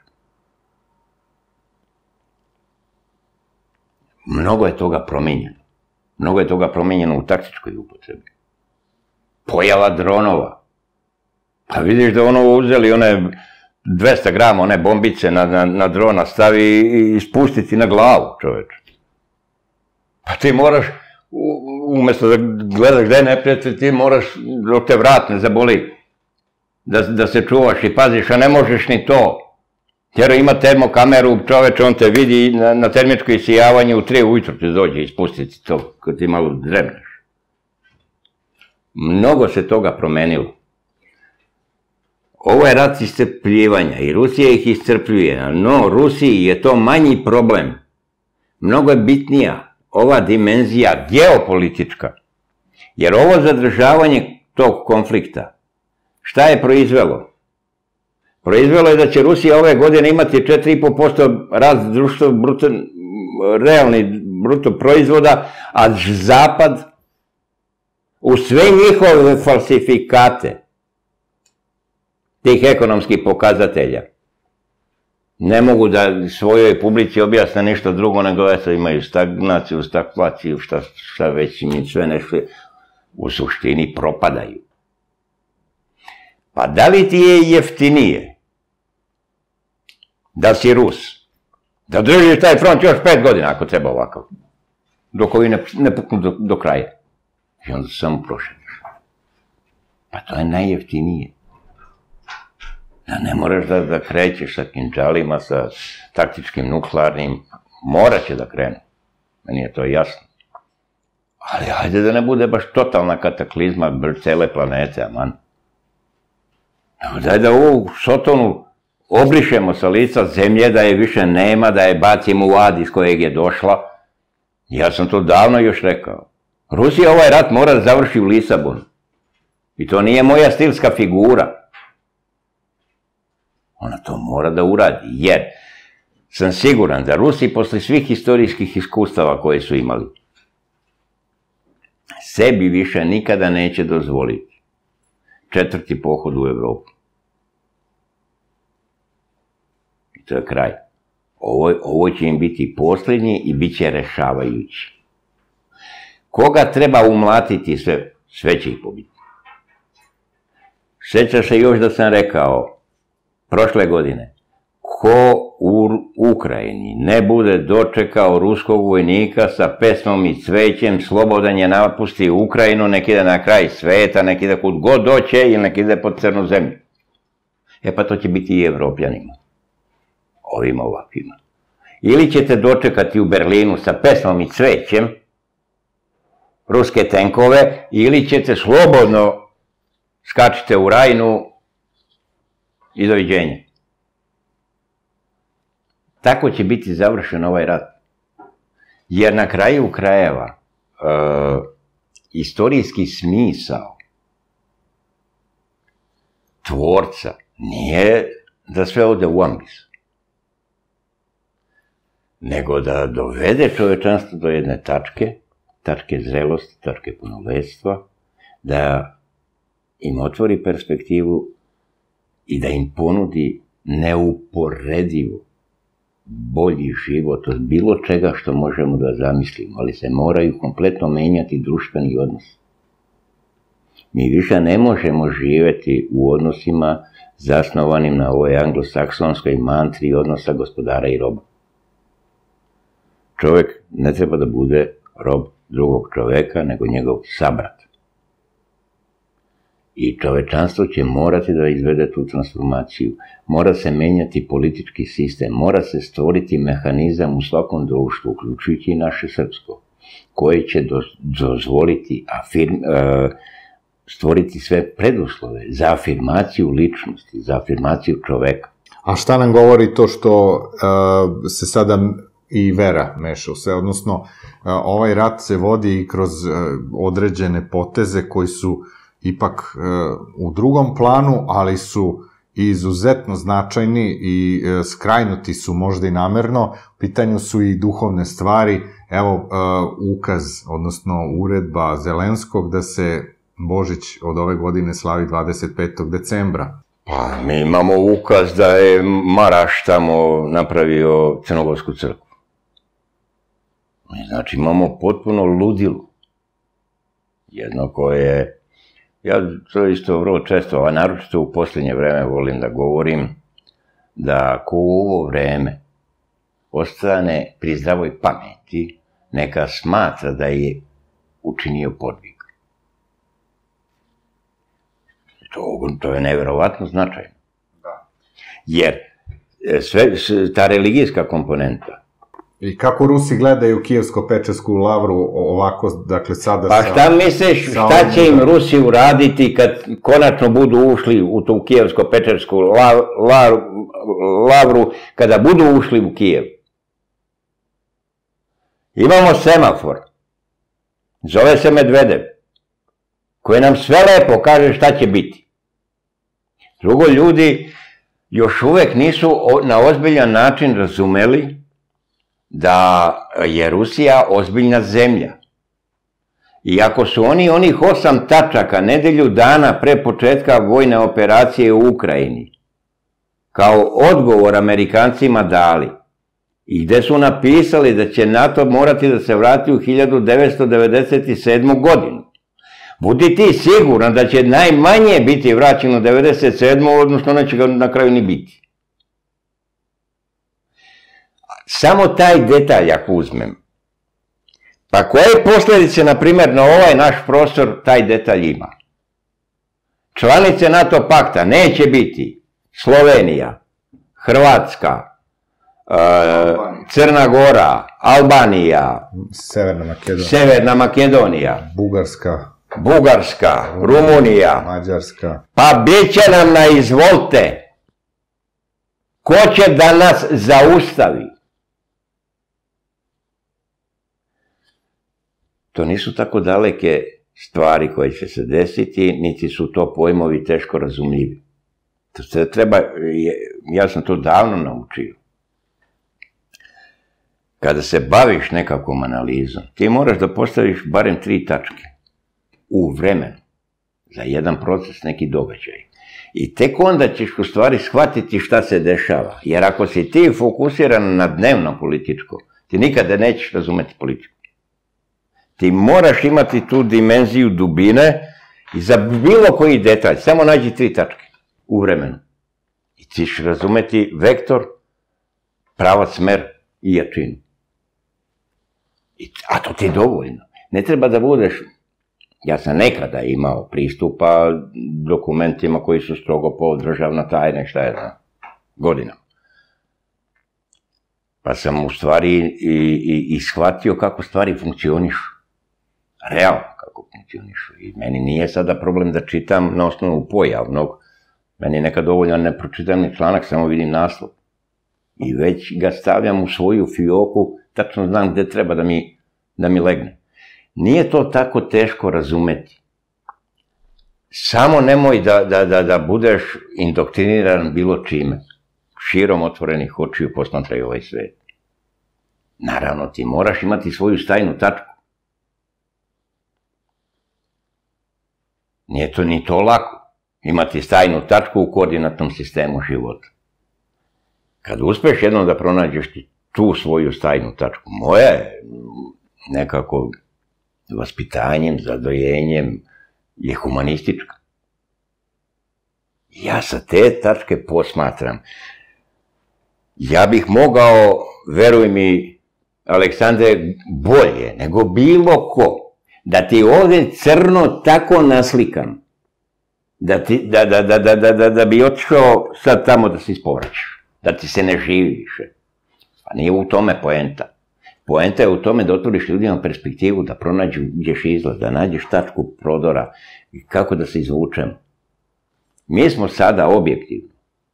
Mnogo je toga promenjeno. Mnogo je toga promenjeno u taktičkoj upotrebi. Pojava dronova. Pa vidiš da ono uzeli one 200 grama, one bombice na drona stavi i spustiti na glavu, čoveče. Pa ti moraš, umjesto da gledaš gde je neprijatelj, ti moraš dok te vrat ne zaboli, da se čuvaš i paziš, a ne možeš ni to. Jer ima termokameru, čoveče, on te vidi na termičko isijavanje u 3 ujutro ti dođe i spustiti to, kad ti malo dremneš. Mnogo se toga promenilo. ovo je rat iscrpljivanja i Rusija ih iscrpljuje, no Rusiji je to manji problem. Mnogo je bitnija ova dimenzija geopolitička, jer ovo zadržavanje tog konflikta, šta je proizvelo? Proizvelo je da će Rusija ove godine imati 4,5% rast realni bruto proizvoda, a Zapad u sve njihove falsifikate tih ekonomskih pokazatelja ne mogu da svojoj publici objasne ništa drugo nego da imaju stagnaciju, stagflaciju, šta već im sve nešto u suštini propadaju. Pa da li ti je jeftinije da si Rus, da držiš taj front još 5 godina ako treba ovakav, dok ovi ne puknu do kraja i onda samo prošetiš. Pa to je najjeftinije. Da ne moraš da krećeš sa kinđalima, sa taktičkim nuklearnim, morat će da krenu. Meni je to jasno. Ali hajde da ne bude baš totalna kataklizma cele planete, aman. Daj da ovu Sotonu obrišemo sa lica zemlje, da je više nema, da je bacimo u ad iz kojeg je došla. Ja sam to davno još rekao. Rusija ovaj rat mora da završi u Lisabonu. I to nije moja stilska figura. Ona to mora da uradi, jer sam siguran da Rusi posle svih historijskih iskustava koje su imali, sebi više nikada neće dozvoliti 4. pohod u Evropu. I to je kraj. Ovo će im biti posljednji i bit će rešavajući. Koga treba umlatiti sve će ih pobiti. Sjećaš se još da sam rekao, prošle godine, ko u Ukrajini ne bude dočekao ruskog vojnika sa pesmom i cvećem, slobodan je napusti Ukrajinu, nek ide na kraj sveta, nek ide kud god doće ili nek ide pod crnu zemlju. E pa to će biti i Evropljanima. Ovima ovakvima. Ili ćete dočekati u Berlinu sa pesmom i cvećem ruske tenkove, ili ćete slobodno skačite u Rajnu i doviđenja. Tako će biti završen ovaj rat. Jer na kraju krajeva istorijski smisao tvorca nije da sve ode u ambis, nego da dovede čovečanstvo do jedne tačke zrelosti, tačke punoletstva, da im otvori perspektivu i da im ponudi neuporedivo bolji život od bilo čega što možemo da zamislimo, ali se moraju kompletno menjati društveni odnos. Mi više ne možemo živeti u odnosima zasnovanim na ovoj anglosaksonskoj mantri odnosa gospodara i roba. Čovjek ne treba da bude rob drugog čoveka, nego njegov sabrat. I čovečanstvo će morati da izvede tu transformaciju. Mora se menjati politički sistem, mora se stvoriti mehanizam u svakom društvu, uključujući i naše srpsko, koje će dozvoliti stvoriti sve preduslove za afirmaciju ličnosti, za afirmaciju čoveka. A šta nam govori to što se sada i vera meša u sve, odnosno ovaj rat se vodi kroz određene poteze koji su ipak u drugom planu, ali su izuzetno značajni i skrajnuti su možda i namerno. U pitanju su i duhovne stvari. Evo ukaz, odnosno uredba Zelenskog da se Božić od ove godine slavi 25. decembra. Pa mi imamo ukaz da je Maraš tamo napravio Crnogorsku crkvu. Znači imamo potpuno ludilo. Jedno koje, ja to isto vrlo često, a naročito u posljednje vreme volim da govorim, da ko u ovo vreme ostane pri zdravoj pameti, neka smatra da je učinio podvig. To je neverovatno značajno. Jer ta religijska komponenta I kako Rusi gledaju Kijevsko-Pečersku lavru ovako, dakle sada... Pa šta misliš, šta će im Rusi uraditi kad konačno budu ušli u tu Kijevsko-Pečersku lavru, kada budu ušli u Kijev? Imamo semafor, zove se Medvedev, koji nam sve lepo kaže šta će biti. Drugo, ljudi još uvek nisu na ozbiljan način razumeli da je Rusija ozbiljna zemlja. I ako su oni onih 8 tačaka nedelju dana pre početka vojne operacije u Ukrajini kao odgovor Amerikancima dali, i gde su napisali da će NATO morati da se vrati u 1997. godinu, budi ti siguran da će najmanje biti vraćeno u 1997. odnosno neće ga na kraju ni biti. Samo taj detalj ako uzmem, pa koje posljedice, na primjer, na ovaj naš prostor taj detalj ima? Članice NATO pakta neće biti Slovenija, Hrvatska, Crna Gora, Albanija, Severna Makedonija, Bugarska, Rumunija, Mađarska. Pa bit će nam na izvolte. Ko će da nas zaustavi? To nisu tako daleke stvari koje će se desiti, niti su to pojmovi teško razumljivi. To se treba, ja sam to davno naučio. Kada se baviš nekakvom analizom, ti moraš da postaviš barem 3 tačke u vremenu za jedan proces, neki događaj. I tek onda ćeš u stvari shvatiti šta se dešava. Jer ako si ti fokusiran na dnevno političko, ti nikada nećeš razumeti politiku. Ti moraš imati tu dimenziju dubine i za bilo koji detalj, samo nađi 3 tačke u vremenu. I ti ćeš razumeti vektor, pravac, smer i jačinu. A to ti je dovoljno. Ne treba da budeš... Ja sam nekada imao pristupa dokumentima koji su strogo po državna tajna, šta je znam, godinama. Pa sam u stvari i shvatio kako stvari funkcionišu. Realno kako funkcionišu. I meni nije sada problem da čitam na osnovu pojavnog. Meni je nekad dovoljno ne pročitam ni članak, samo vidim naslov. I već ga stavljam u svoju fioku, tačno znam gde treba da mi legne. Nije to tako teško razumeti. Samo nemoj da budeš indoktriniran bilo čime. Širom otvorenih očiju posmatraj ovaj svet. Naravno, ti moraš imati svoju stajnu tačku. Nije to ni to lako. Imati stajnu tačku u koordinatnom sistemu života. Kad uspeš jednom da pronađeš tu svoju stajnu tačku, moja je nekako vaspitanjem, zadojenjem, je humanistička. Ja sa te tačke posmatram. Ja bih mogao, veruj mi, Aleksandre, bolje nego bilo ko, da ti ovde crno tako naslikam, da bi otišao sad tamo da se ispovraćaš, da ti se ne živi više. Pa nije u tome poenta. Poenta je u tome da otvoriš ljudima perspektivu, da pronađeš izlaz, da nađeš tačku prodora i kako da se izvučemo. Mi smo sada objektivni.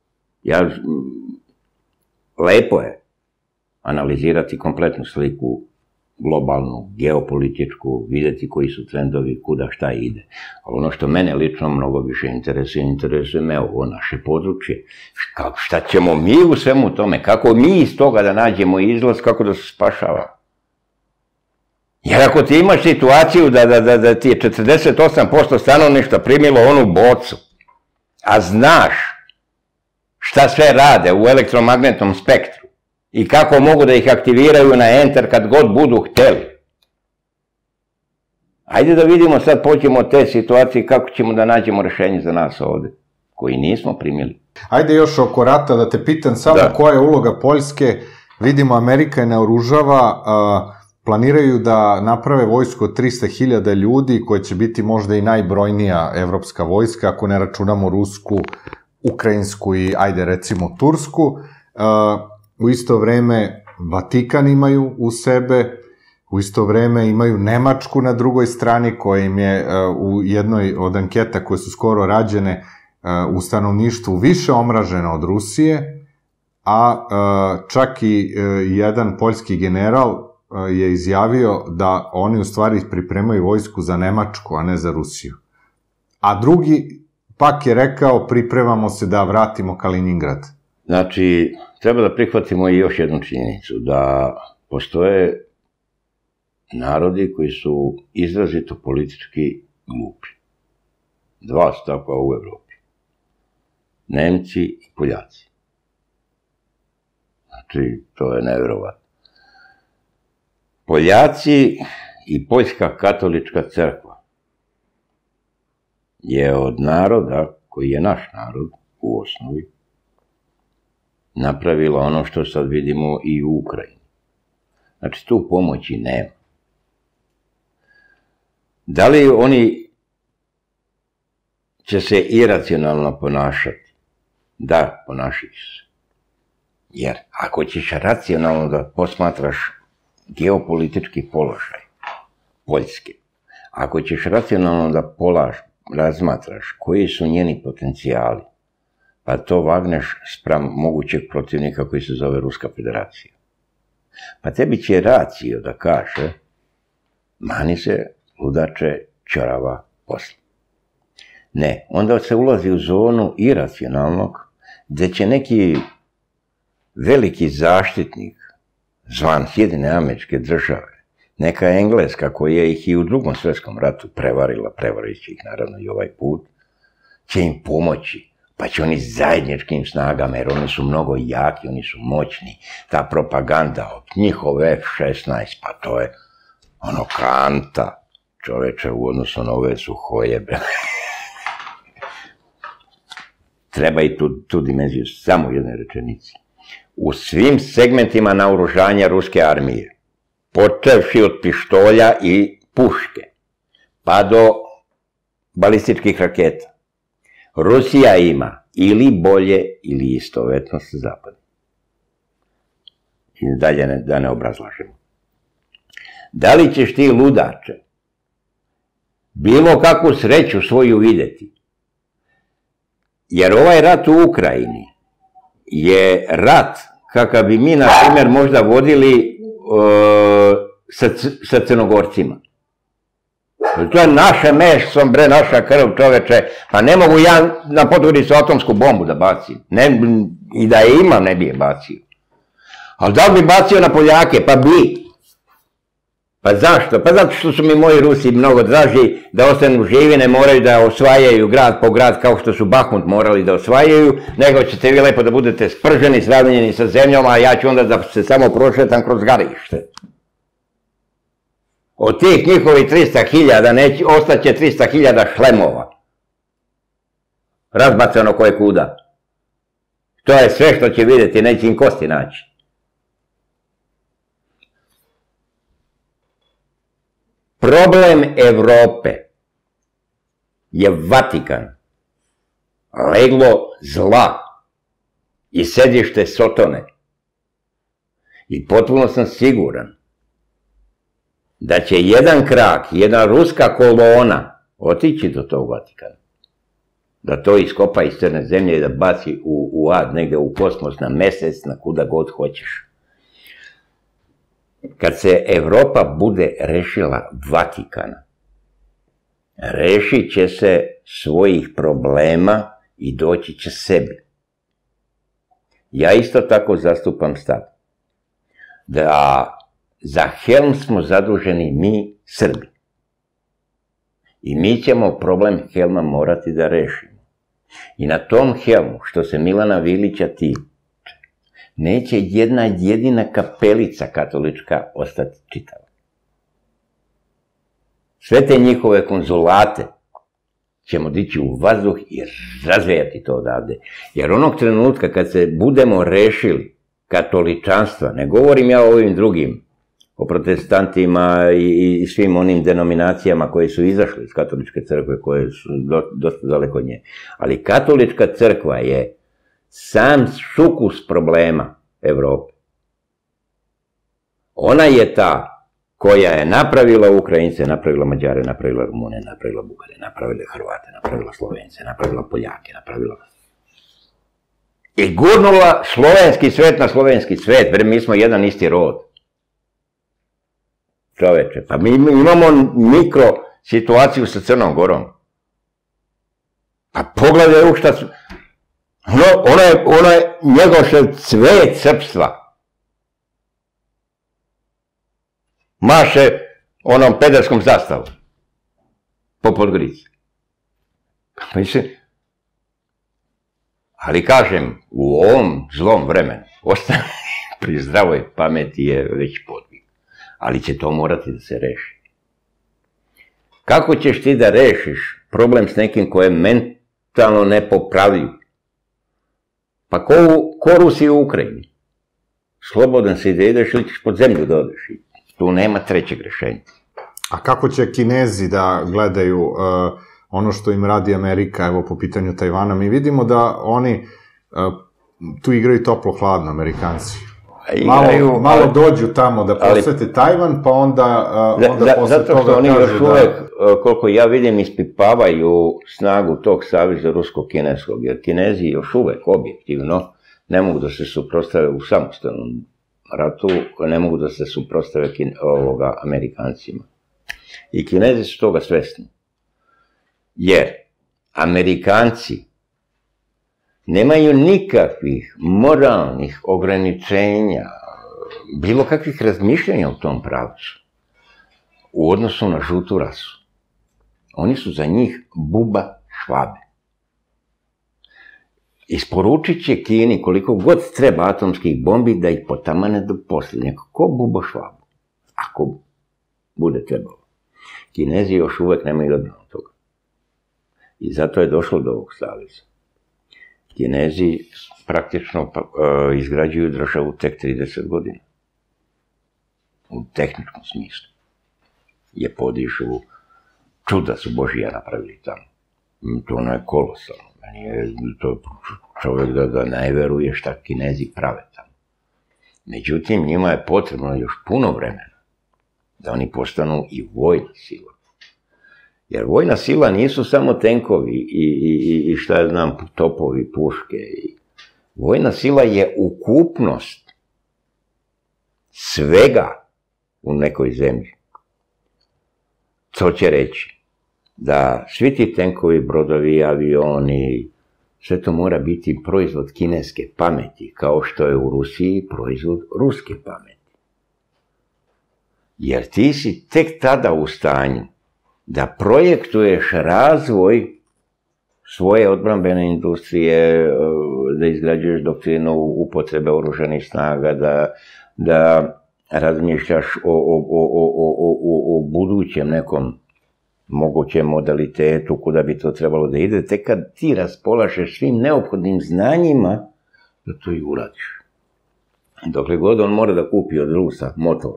Lepo je analizirati kompletnu sliku, globalnu, geopolitičku, videti koji su trendovi, kuda šta ide. Ali ono što mene lično mnogo više interesuje me ovo naše područje. Šta ćemo mi u svemu tome, kako mi iz toga da nađemo izlaz, kako da se spašava. Jer ako ti imaš situaciju da ti je 48% stanovništva primilo onu bocu, a znaš šta sve rade u elektromagnetnom spektru i kako mogu da ih aktiviraju na enter kad god budu hteli. Ajde da vidimo sad, pođemo od te situacije kako ćemo da nađemo rešenje za nas ovde, koji nismo primili. Ajde još oko rata da te pitam samo koja je uloga Poljske. Vidimo, Amerika je naoružava, planiraju da naprave vojsku od 300.000 ljudi, koja će biti možda i najbrojnija evropska vojska, ako ne računamo rusku, ukrajinsku i, ajde recimo, tursku. U isto vreme Vatikan imaju u sebe, u isto vreme imaju Nemačku na drugoj strani, koja im je u jednoj od anketa koje su skoro rađene u stanovništvu više omražena od Rusije, a čak i jedan poljski general je izjavio da oni u stvari pripremaju vojsku za Nemačku, a ne za Rusiju. A drugi pak je rekao pripremamo se da vratimo Kaliningrad. Znači, treba da prihvatimo i još jednu činjenicu, da postoje narodi koji su izrazito politički glupi. Dva su takva u Evropi. Nemci i Poljaci. Znači, to je nevjerovatno. Poljaci i Poljska katolička crkva je od naroda, koji je naš narod u osnovi, napravila ono što sad vidimo i u Ukrajini. Znači, tu pomoći nema. Da li oni će se iracionalno ponašati? Da, ponašaju se. Jer ako ćeš racionalno da posmatraš geopolitički položaj Poljske, ako ćeš racionalno da razmatraš koji su njeni potencijali, pa to vagneš spram mogućeg protivnika koji se zove Ruska federacija. Pa tebi će racio da kaže, mani se, ludače, čorava posla. Ne, onda se ulazi u zonu iracionalnog, gde će neki veliki zaštitnik, zvan Sjedine Američke Države, neka Engleska koja ih i u Drugom svjetskom ratu prevarila, prevarit će ih naravno i ovaj put, će im pomoći, pa će oni zajedničkim snagama, jer oni su mnogo jaki, oni su moćni, ta propaganda od njihov F-16, pa to je ono kanta, čoveče, u odnosu na ove suhoje, bre. Treba i tu dimenziju, samo u jednoj rečenici. U svim segmentima naoružanja ruske armije, počevši od pištolja i puške, pa do balističkih raketa, Rusija ima ili bolje ili istovetno sa Zapadom. I dalje da ne obrazlažemo. Da li ćeš ti, ludače, bilo kakvu sreću svoju videti? Jer ovaj rat u Ukrajini je rat kakav bi mi, na primjer, možda vodili sa Crnogorcima. To je naše meso, bre, naša krv, čoveče. Pa ne mogu ja na Podgoricu atomsku bombu da bacim. I da je imam, ne bi je bacio. Ali da li bi bacio na Poljake? Pa bi. Pa zašto? Pa zato što su mi moji Rusi mnogo draži da ostanu živi, ne moraju da osvajaju grad po grad kao što su Bahmut morali da osvajaju, nego ćete vi lepo da budete sprženi, sravnjeni sa zemljom, a ja ću onda da se samo prošetam kroz garište. Od tih njihovi 300.000 ostaće 300.000 šlemova. Razbacano koje kuda. To je sve što će vidjeti, neće im kosti naći. Problem Evrope je Vatikan, leglo zla i sedište Sotone. I potpuno sam siguran da će jedan krak, jedna ruska kolona otići do tog Vatikana. Da to iskopa iz crne zemlje i da baci u ad, negde u kosmos, na mesec, na kuda god hoćeš. Kad se Evropa bude rešila Vatikana, rešit će se svojih problema i doći će sebi. Ja isto tako zastupam stav da za helm smo zaduženi mi, Srbi. I mi ćemo problem helma morati da rešimo. I na tom helmu, što se Milana Vilića tiče, neće jedna jedina kapelica katolička ostati čitava. Sve te njihove konzulate ćemo dići u vazduh i razvejati to odavde. Jer onog trenutka kad se budemo rešili katoličanstva, ne govorim ja o ovim drugim, o protestantima i svim onim denominacijama koje su izašle iz katoličke crkve, koje su dosta daleko od nje, ali katolička crkva je sam sukus problema Evrope. Ona je ta koja je napravila Ukrajince, napravila Mađare, napravila Rumune, napravila Bugare, napravila Hrvate, napravila Slovence, napravila Poljake, napravila... I gurnula slovenski svet na slovenski svet, jer mi smo jedan isti rod. Čoveče, pa mi imamo mikro situaciju sa Crnom Gorom. Pa pogledaj u šta su... Ono je njegov cvet srpstva. Maše onom pederskom zastavom. Po Podgorici. Ali kažem, u ovom zlom vremenu, ostane pri zdravoj pameti je već podvig. Ali će to morati da se reši. Kako ćeš ti da rešiš problem s nekim koje je mentalno nepopravljiv? Pa ko Rusi u Ukrajini? Slobodan si da ideš ili ćeš pod zemlju da odeš. Tu nema trećeg rešenja. A kako će Kinezi da gledaju ono što im radi Amerika, evo po pitanju Tajvana? Mi vidimo da oni tu igraju toplo-hladno, Amerikanci. Malo dođu tamo da posete Tajvan, pa onda posle zato što oni još uvek, koliko ja vidim, ispipavaju snagu tog saveza rusko-kineskog, jer Kinezi još uvek objektivno ne mogu da se suprotstave u samostalnom ratu, ne mogu da se suprotstave Amerikancima. I Kinezi su toga svesni. Jer Amerikanci nemaju nikakvih moralnih ograničenja, bilo kakvih razmišljanja u tom pravcu, u odnosu na žutu rasu. Oni su za njih buba švabe. Isporučit će Kini koliko god treba atomskih bombi da ih potamane do posljednjeg. Ko buba švabu? Ako bude trebalo. Kinezi još uvek nemaju odbranu toga. I zato je došlo do ovog saveza. Kinezi praktično izgrađuju državu tek 30 godina. U tehničkom smislu. Je podižu, čuda su Božija napravili tamo. To je kolosalno. Meni je to čovjek da ne veruje šta Kinezi prave tamo. Međutim, njima je potrebno još puno vremena da oni postanu i vojna sila. Jer vojna sila nisu samo tenkovi i šta ja znam, topovi, puške. Vojna sila je ukupnost svega u nekoj zemlji. To će reći da svi ti tenkovi, brodovi, avioni, sve to mora biti proizvod kineske pameti, kao što je u Rusiji proizvod ruske pameti. Jer ti si tek tada u stanju da projektuješ razvoj svoje odbrambene industrije, da izgrađuješ doktrinu upotrebe oružanih snaga, da razmišljaš o budućem nekom mogućem modalitetu, kuda bi to trebalo da ide, tek kad ti raspolažeš svim neophodnim znanjima, da to i uradiš. Dokle god on mora da kupi od Rusa motor,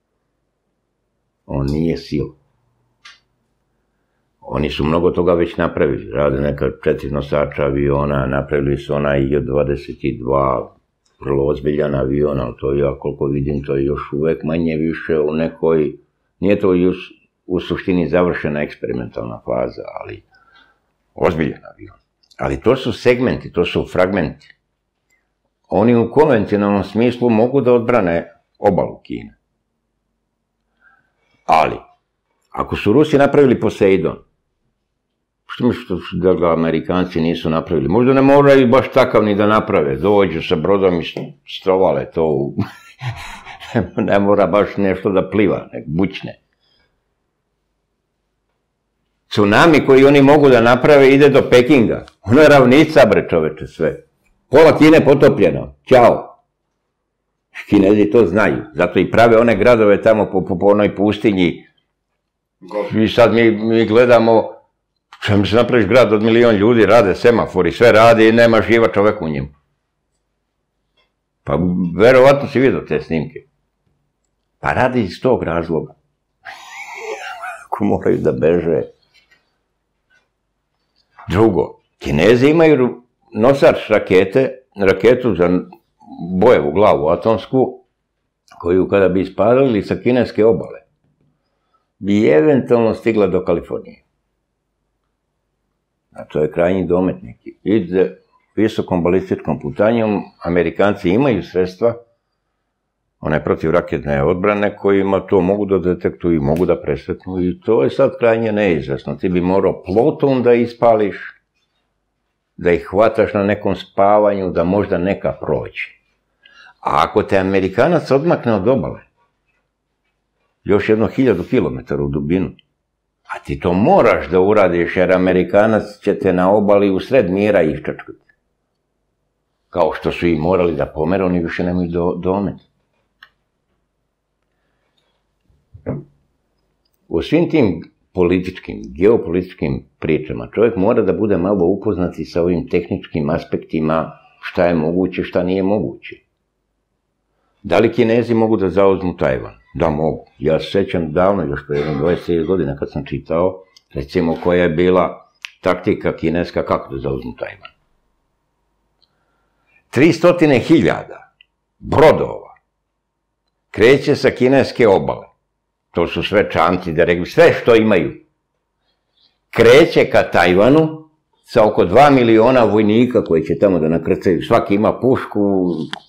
on nije sila. Oni su mnogo toga već napravili, rade neka 4 nosača aviona, napravili su onaj J-22, vrlo ozbiljan avion, ali to ja koliko vidim, to je još uvek manje više u nekoj, nije to još u suštini završena eksperimentalna faza, ali ozbiljan avion. Ali to su segmenti, to su fragmenti. Oni u konvencionalnom smislu mogu da odbrane obalu Kine. Ali, ako su Rusi napravili Poseidon, što misliš da ga Amerikanci nisu napravili? Možda ne moraju baš takav ni da naprave. Dođu sa brodom i strovale to. Ne mora baš nešto da pliva, nek bućne. Tsunami koji oni mogu da naprave ide do Pekinga. Ono je ravnica, bre čoveče, sve. Pola Kine potopljeno. Ćao. Kinezi to znaju. Zato i prave one gradove tamo po onoj pustinji. I sad mi gledamo, čemu se napraviš grad od 1 milion ljudi, rade semafori, sve radi i nema živa čovek u njemu. Pa verovatno si vidio te snimke. Pa radi iz tog razloga. Ako moraju da beže. Drugo, Kinezi imaju nosač raketu za bojevu glavu atomsku, koju kada bi ispalili sa kineske obale, bi eventualno stigla do Kalifornije. A to je krajnji domet neki. Ide visokom balističkom putanjom, Amerikanci imaju sredstva, one protivraketne odbrane, kojima to mogu da detektuju i mogu da presretnu, i to je sad krajnje neizvesno. Ti bi morao plotom da ispališ, da ih hvataš na nekom spavanju, da možda neka proći. A ako te Amerikanac odmakne od obale, još 1000 kilometara u dubinu, a ti to moraš da uradiš, jer Amerikanac će te na obali u sred mira iščačkati. Kao što su i morali da pomere, oni više nemaju domet. U svim tim političkim, geopolitičkim pričama čovjek mora da bude malo upoznat i sa ovim tehničkim aspektima, šta je moguće, šta nije moguće. Da li Kinezi mogu da zauzmu Tajvan? Da, mogu. Ja se sećam davno, još pre 20 godina kad sam čitao, recimo koja je bila taktika kineska kako da zauzmu Tajvan. 300.000 brodova kreće sa kineske obale. To su sve čamci, sve što imaju. Kreće ka Tajvanu sa oko 2 miliona vojnika koji će tamo da nakrcaju. Svaki ima pušku,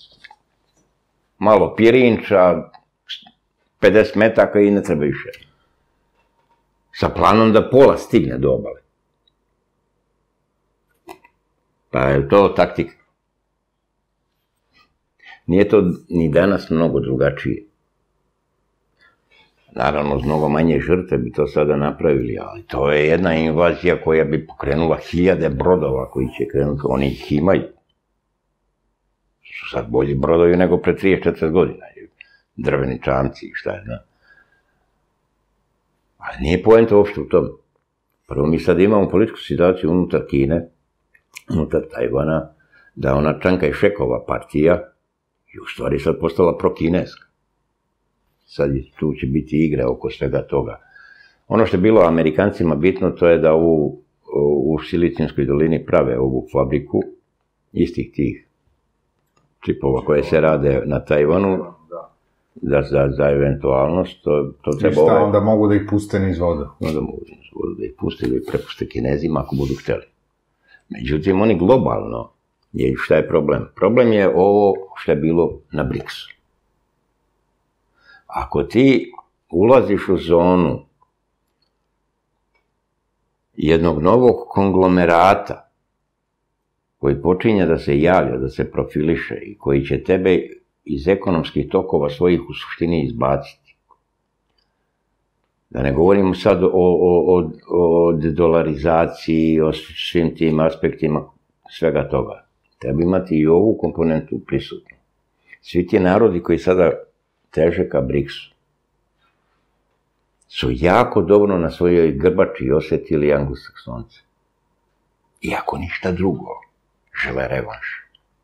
malo pirinča, 50 metaka i ne treba više. Sa planom da pola stigne do obale. Pa je to taktika. Nije to ni danas mnogo drugačije. Naravno, uz mnogo manje žrtve bi to sada napravili, ali to je jedna invazija koja bi pokrenula 1000 brodova koji će krenuti, oni ih imaju. Su sad bolji brodovi nego pre 30-40 godina. Drveni čamci i šta je, zna. Ali nije poenta uopšte u tome. Prvo, mi sad imamo političku situaciju unutar Kine, unutar Tajvana, da ona Čanka i Šekova partija je u stvari sad postala prokineska. Sad tu će biti igre oko svega toga. Ono što je bilo Amerikancima bitno, to je da u Silicijnskoj dolini prave ovu fabriku istih tih čipova koje se rade na Tajvanu, za eventualnost, to treba... I šta, onda mogu da ih puste niz vodu? Onda mogu da ih puste ili prepuste Kinezima ako budu hteli. Međutim, oni globalno, šta je problem? Problem je ovo što je bilo na BRICS-u. Ako ti ulaziš u zonu jednog novog konglomerata koji počinje da se javlja, da se profiliše i koji će tebe iz ekonomskih tokova svojih u suštini izbaciti. Da ne govorimo sad o dedolarizaciji, o svim tim aspektima svega toga. Treba imati i ovu komponentu prisutnu. Svi ti narodi koji sada teže ka BRICS-u su jako dobro na svojoj grbači osjetili anglosaksonce. Iako ništa drugo, žele revanš.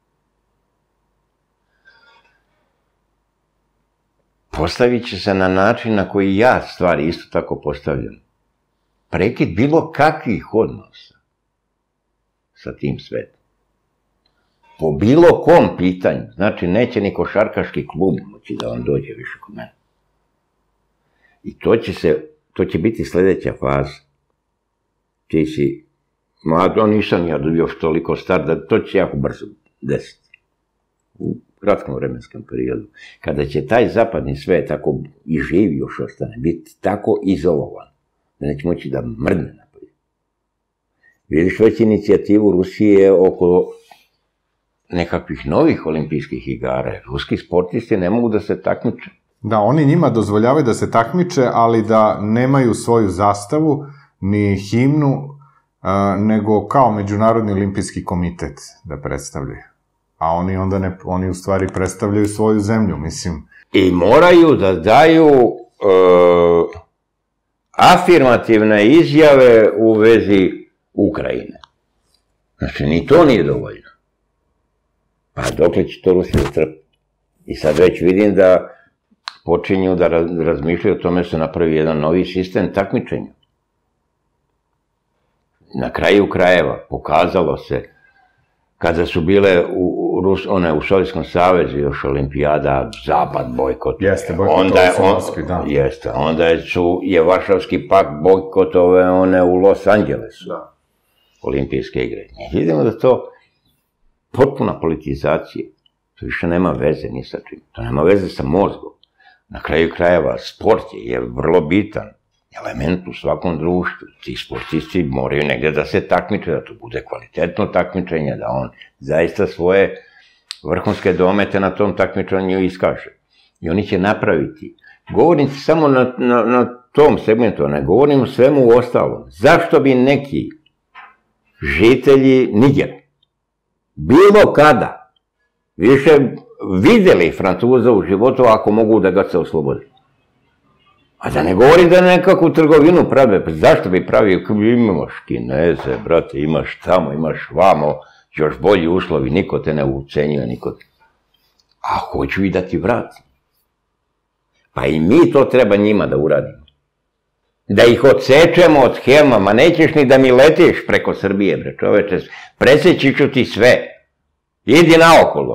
Postavit će se na način na koji ja stvari isto tako postavljam. Prekid bilo kakvih odnosa sa tim svetom. Po bilo kom pitanju, znači neće ni košarkaški klub moći da vam dođe više kod mene. I to će biti sledeća faza. Ti si, mlado, nisam ja još toliko star, da to će jako brzo desiti. U kratkom vremenskom periodu. Kada će taj zapadni svet, ako i živ još ostane, biti tako izolovan, da neće moći da mrdne napolje. Vidiš već inicijativu Rusije oko nekakvih novih olimpijskih igara. Ruski sportisti ne mogu da se takmiče. Da, oni njima dozvoljavaju da se takmiče, ali da nemaju svoju zastavu, ni himnu, nego kao Međunarodni olimpijski komitet da predstavljaju. A oni onda oni u stvari predstavljaju svoju zemlju, mislim. I moraju da daju afirmativne izjave u vezi Ukrajine. Znači, ni to nije dovoljno. Pa dokle će to Rusija trpiti? I sad već vidim da počinju da razmišljaju o tome se napravi jedan novi sistem takmičenja. Na kraju krajeva pokazalo se, kada su bile u Sovjetskom savezu još olimpijada, zapad bojkotuje. Jeste, bojkotovali su Moskvi, da. Jeste, onda je Varšavski pakt bojkotove one u Los Angelesu. Da. Olimpijske igre. Vidimo da to potpuna politizacija. To više nema veze ni sa čim. To nema veze sa mozgom. Na kraju krajeva, sport je vrlo bitan element u svakom društvu. Ti sportisti moraju negde da se takmiče, da to bude kvalitetno takmičenje, da on zaista svoje vrhunske domete na tom takmičenju iskaže. I oni će napraviti. Govorim samo na tom segmentu, ne govorim o svemu ostalom. Zašto bi neki žitelji Nigera bilo kada više videli Francuza u životu ako mogu da ga se oslobodi? A da ne govorim da nekakvu trgovinu prave, pa zašto bi pravio, imaš Kineze, brate, imaš tamo, imaš vamo, još bolji uslovi, niko te ne ucenjuje, niko te... A hoću i da ti vratim. Pa i mi to treba njima da uradimo. Da ih odsečemo od schema, ma nećeš ni da mi letiš preko Srbije, bre čoveče, preseći ću ti sve. Idi naokolo.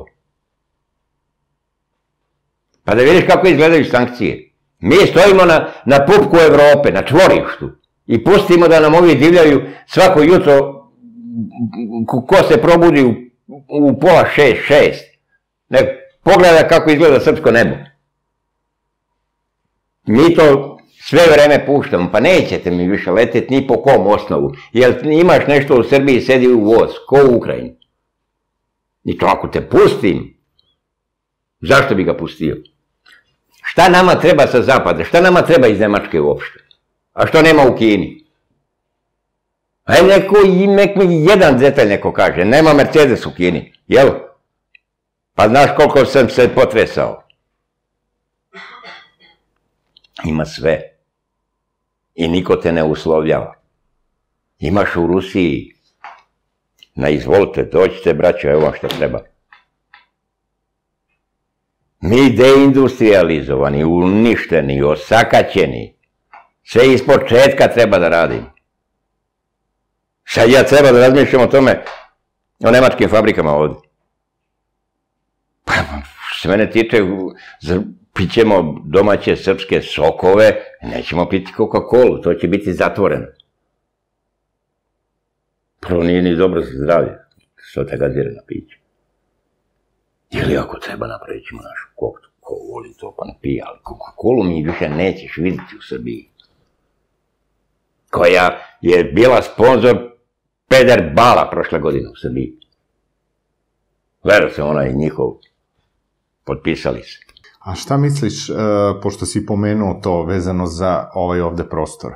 Pa da vidiš kako izgledaju sankcije. Mi stojimo na pupku Evrope, na čvorištu i pustimo da nam ovi divljaju svako jutro ko se probudi u pola 6. Nek pogleda kako izgleda srpsko nebo. Mi to sve vreme puštamo, pa nećete mi više leteti ni po kom osnovu. Jer imaš nešto u Srbiji, sedi u voz, ko u Ukrajini. I to ako te pustim, zašto bi ga pustio? Šta nama treba sa zapada? Šta nama treba iz Nemačke uopšte? A što nema u Kini? Nek mi jedan detalj neko kaže. Nema Mercedes u Kini, jel? Pa znaš koliko sam se potresao. Ima sve. I niko te ne uslovljava. Imaš u Rusiji. Izvolite, dođite, braćo, evo što treba. Mi deindustrializovani, uništeni, osakaćeni, sve iz početka treba da radim. Sad ja treba da razmišljam o tome, o nemačkim fabrikama ovdje. Pa, što mene tiče, pićemo domaće srpske sokove, nećemo piti Coca-Colu, to će biti zatvoreno. Prvo nije ni dobro za zdravlje, što te gazirana piće. Ili ako treba napravit ćemo našu koktu, ko voli to pa ne pije, ali Coca-Colu mi više nećeš vidjeti u Srbiji. Koja je bila sponsor Peder Bala prošle godine u Srbiji. Vero se onaj njihov, potpisali se. A šta misliš, pošto si pomenuo to vezano za ovaj ovde prostor,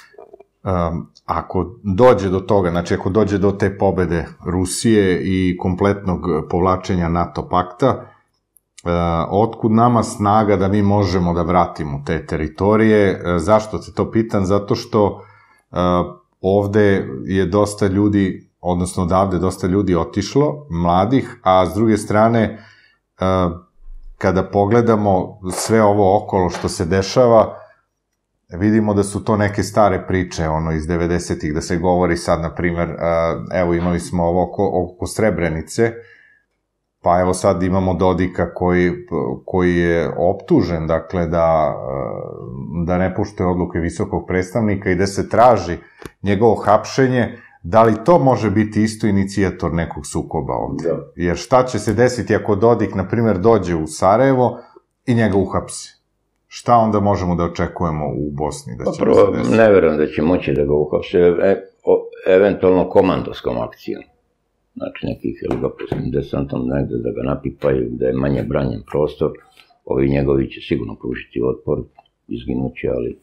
ako dođe do toga, znači ako dođe do te pobede Rusije i kompletnog povlačenja NATO pakta, otkud nama snaga da mi možemo da vratimo te teritorije? Zašto te to pitam? Zato što ovde je dosta ljudi, odnosno odavde dosta ljudi otišlo, mladih, a s druge strane, kada pogledamo sve ovo okolo što se dešava, vidimo da su to neke stare priče, iz 90-ih, da se govori sad, na primer, evo imali smo ovo oko Srebrenice, pa evo sad imamo Dodika koji je optužen, dakle, da ne poštuje odluke visokog predstavnika i da se traži njegovo hapšenje. Da li to može biti isto inicijator nekog sukoba ovde? Jer šta će se desiti ako Dodik, na primer, dođe u Sarajevo i njega uhapsi? Šta onda možemo da očekujemo u Bosni? Prvo, ne verujem da će moći da ga uhapse, eventualno komandoskom akcijom. Znači, neki helikopterskim desantom negde da ga napipaju, da je manje branjen prostor. Ovi njegovi će sigurno pružiti otpor, izginuće, ali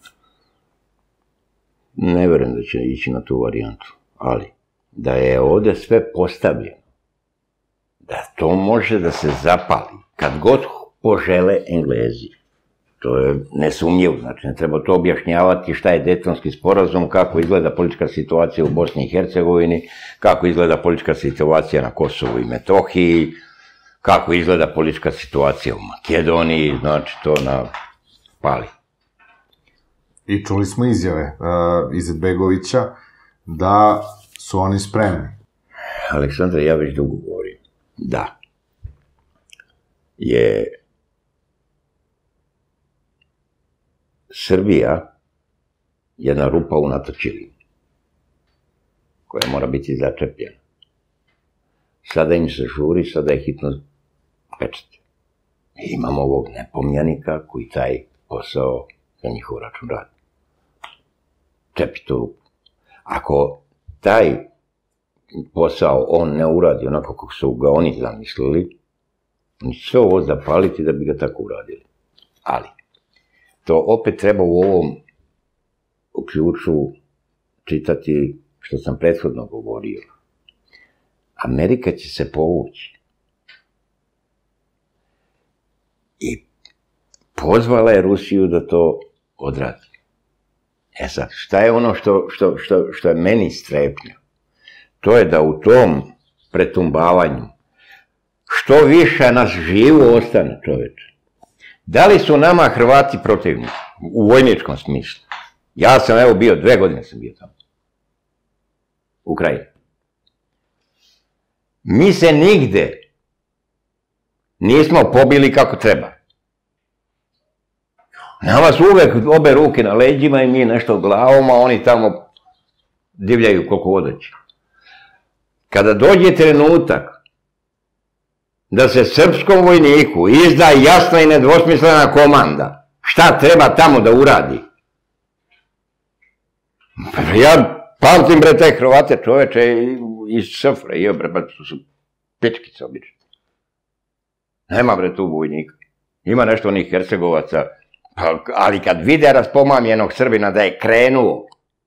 ne verujem da će ići na tu varijantu. Ali, da je ovde sve postavljeno, da to može da se zapali, kad god požele Englezi. To je nesumnjivo, znači ne treba to objašnjavati šta je Dejtonski sporazum, kako izgleda politička situacija u Bosni i Hercegovini, kako izgleda politička situacija na Kosovu i Metohiji, kako izgleda politička situacija u Makedoniji, znači to pali. I čuli smo izjave Izetbegovića da su oni spremni. Aleksandre, ja već dugo govorim. Da, je Srbija jedna rupa u natočilini, koja mora biti začepljena. Sada im se žuri, sada je hitno pečati. I imamo ovog nepomljenika koji taj posao za njihov račun radi. Čepi tu rupu. Ako taj posao on ne uradi onako kako su ga oni zamislili, oni će sve ovo zapaliti da bi ga tako uradili. Ali, to opet treba u ovom ključu čitati što sam prethodno govorio. Amerika će se povući. I pozvala je Rusiju da to odradi. E sad, šta je ono što je meni strepnja? To je da u tom pretumbavanju što više nas živo ostane, čoveče. Da li su nama Hrvati protivni? U vojničkom smislu. Ja sam, evo, bio, 2 godine sam bio tamo. U Ukrajini. Mi se nigde nismo pobili kako treba. Nama su uvek obe ruke na leđima i mi nešto glavom, a oni tamo divljaju koliko hodaće. Kada dođe trenutak da se srpskom vojniku izda jasna i nedvosmislena komanda šta treba tamo da uradi. Ja pamtim, bre, te Hrvate, čoveče, iz Sofre, i bre, to su pičkice obične. Nema, bre, tu vojnika. Ima nešto onih Hercegovaca, ali kad vide raspomamljenog Srbina da je krenuo,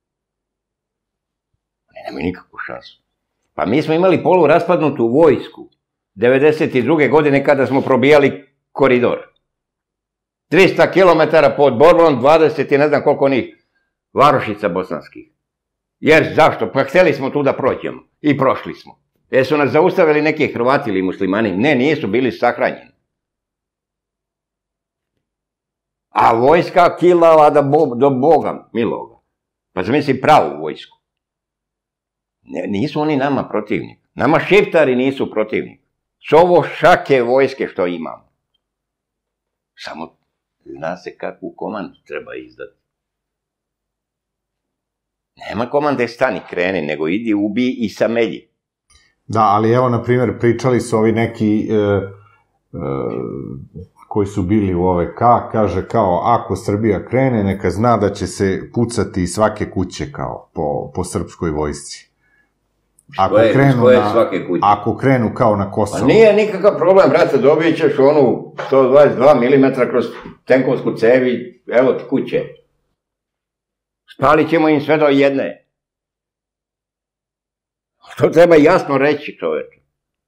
oni nemaju nikakvu šansu. Pa mi smo imali poluraspadnutu vojsku 92. godine kada smo probijali koridor. 300 km pod borbom, 20 i ne znam koliko onih varošica bosanskih. Jer zašto? Pa hteli smo tu da prođemo. I prošli smo. Jer su nas zaustavili neki Hrvati ili muslimani? Ne, nisu bili sahranjeni. A vojska kilala do Boga miloga. Pa zamisli pravu vojsku. Nisu oni nama protivnik. Nama šiptari nisu protivnik. Su ovo šake vojske što imamo. Samo zna se kakvu komandu treba izdati. Nema komande stani, kreni, nego idi, ubij i samelji. Da, ali evo, na primjer, pričali su ovi neki koji su bili u OVK, kaže kao, ako Srbija krene, neka zna da će se pucati iz svake kuće, kao, po srpskoj vojsci. Ako krenu kao na Kosovo. Pa nije nikakav problem, brate, dobit ćeš onu 122 mm kroz tenkovsku cevi, evo ti kuće. Spalit ćemo im sve do jedne. To treba jasno reći, čoveče.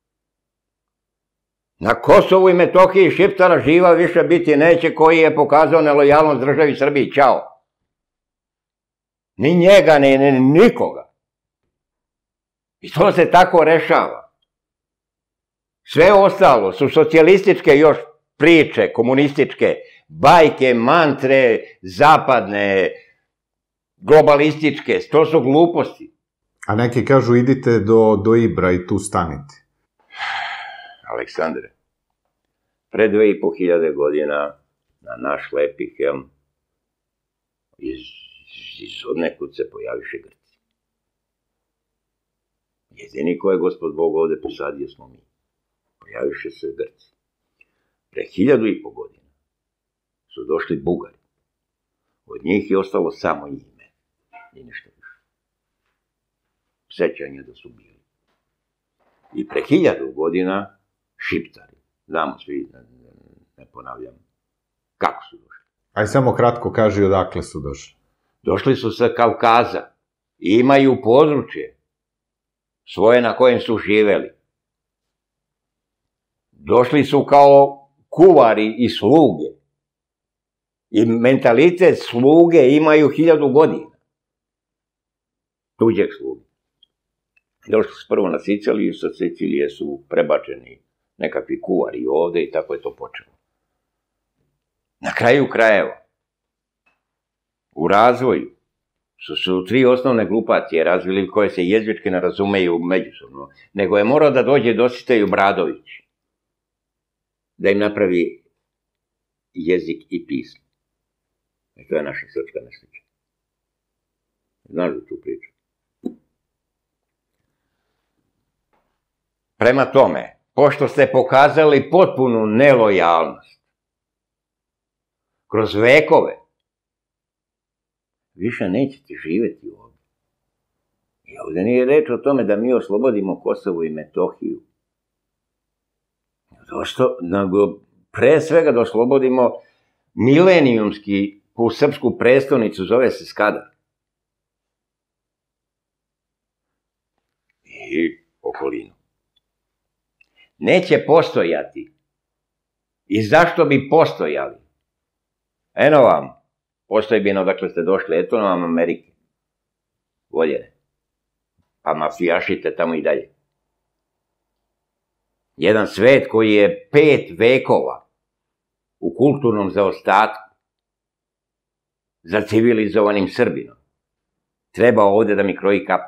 Na Kosovu i Metohiji šiptara živa više biti neće, koji je pokazao nelojalnost državi Srbiji. Ćao. Ni njega, ni nikoga. I to se tako rešava. Sve ostalo su socijalističke još priče, komunističke, bajke, mantre, zapadne, globalističke, to su gluposti. A neki kažu, idite do Ibra i tu stanite. Aleksandre, pre 2500 godina na naš lepi helm iz odnekud se pojaviše Grci. Jedini ko je Gospod Bog ovde posadio smo mi. Pojaviše se Grci. Pre 1500 godina su došli Bugari. Od njih je ostalo samo ime i ništa više. Sećanje da su bili. I pre 1000 godina šiptari. Znamo svi, ne ponavljam, kako su došli. Aj samo kratko kaži odakle su došli. Došli su sa Kavkaza. Imaju područje svoje na kojem su živeli. Došli su kao kuvari i sluge. I mentalitet sluge imaju 1000 godina. Tuđeg sluge. Došli su prvo na Siciliju, sa Sicilije su prebačeni nekakvi kuvari ovde i tako je to počelo. Na kraju krajeva, u razvoju, su se 3 osnovne grupacije razvili koje se jezički ne razumeju međusobno, nego je morao da dođe Dositej Obradović. da im napravi jezik i pismo. I to je naša srpska nesreća. Znaš da tu priču? Prema tome, pošto ste pokazali potpunu nelojalnost kroz vekove, više nećete živeti ovdje. I ovdje nije reč o tome da mi oslobodimo Kosovo i Metohiju. Pre svega da oslobodimo milenijumski srpsku prestonicu, zove se Skadar. I okolinu. Neće postojati. I zašto bi postojali? Eno vam, postojbino odakle ste došli, eto vam Amerike. Voljene. Pa mafijašite tamo i dalje. Jedan svet koji je 5 vekova u kulturnom zaostatku za civilizovanim Srbinom. Treba ovde da mi kroji kap.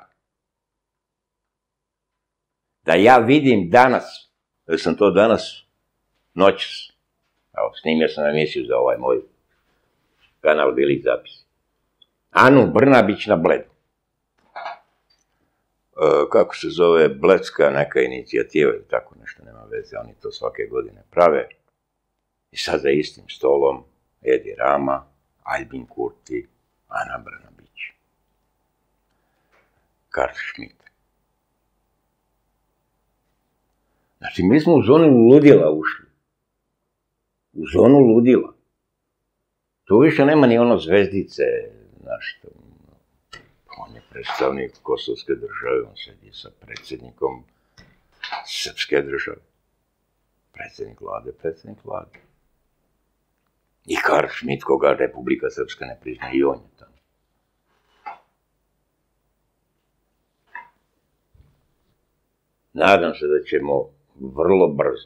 Da ja vidim danas, da sam to danas, noćas, evo, snimio sam emisiju za ovaj moj kanal Bili zapisi. Anu Brnabić na Bledu. Kako se zove, Bledska neka inicijativa ili tako nešto, nema veze, oni to svake godine prave. I sad za istim stolom Edi Rama, Albin Kurti, Ana Brnabić, Karl Schmitt. Znači, mi smo u zonu ludila ušli. U zonu ludila. Tu više nema ni ono zvezdice, znaš, on je predstavnik kosovske države, on sedi sa predsjednikom srpske države. Predsjednik vlade. I Karl Schmitt, koga Republika Srpska ne prizna, i on je tamo. Nadam se da ćemo vrlo brzo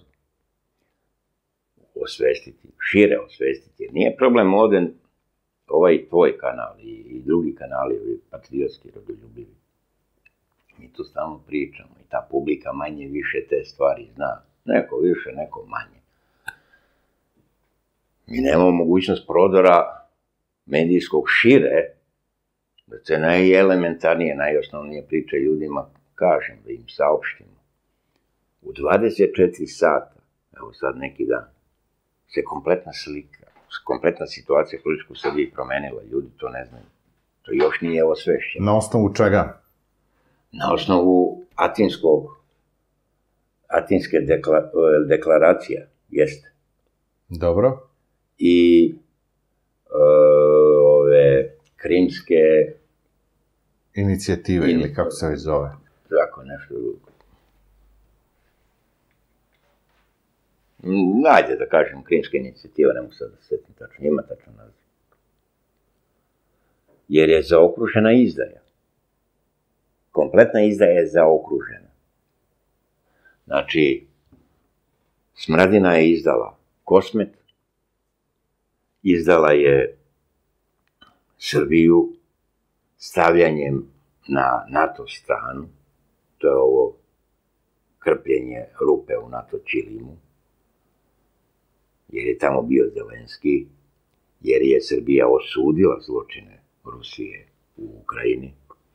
osvestiti, šire osvestiti, jer nije problem ovde ovaj tvoj kanal i drugi kanali, ovi patriotski, rodoljubivi. Mi tu stalno pričamo i ta publika manje više te stvari zna. Neko više, neko manje. Mi nemamo mogućnost prodora medijskog šire, da se najelementarnije, najosnovnije priče ljudima kažem, da im saopštimo. U 24 sata, evo sad neki dan, se kompletna slika, kompletna situacija politička u Srbiji promenila, ljudi to ne znaju. To još nije osvešćeno. Na osnovu čega? Na osnovu Atinske deklaracija, jeste. Dobro. I ove krimske inicijative, ili kako se već zove. Tako, nešto drugo. Najde da kažem, krimska inicijativa, ne mogu sad da svetim tačno, ima tačno naziv. Jer je zaokružena izdaja. Kompletna izdaja je zaokružena. Znači, Smradina je izdala Kosmet, izdala je Srbiju stavljanjem na NATO stranu, to je ovo krpljenje rupe u NATO ćilimu, jer je tamo bio Zelenski, jer je Srbija osudila zločine Rusije u Ukrajini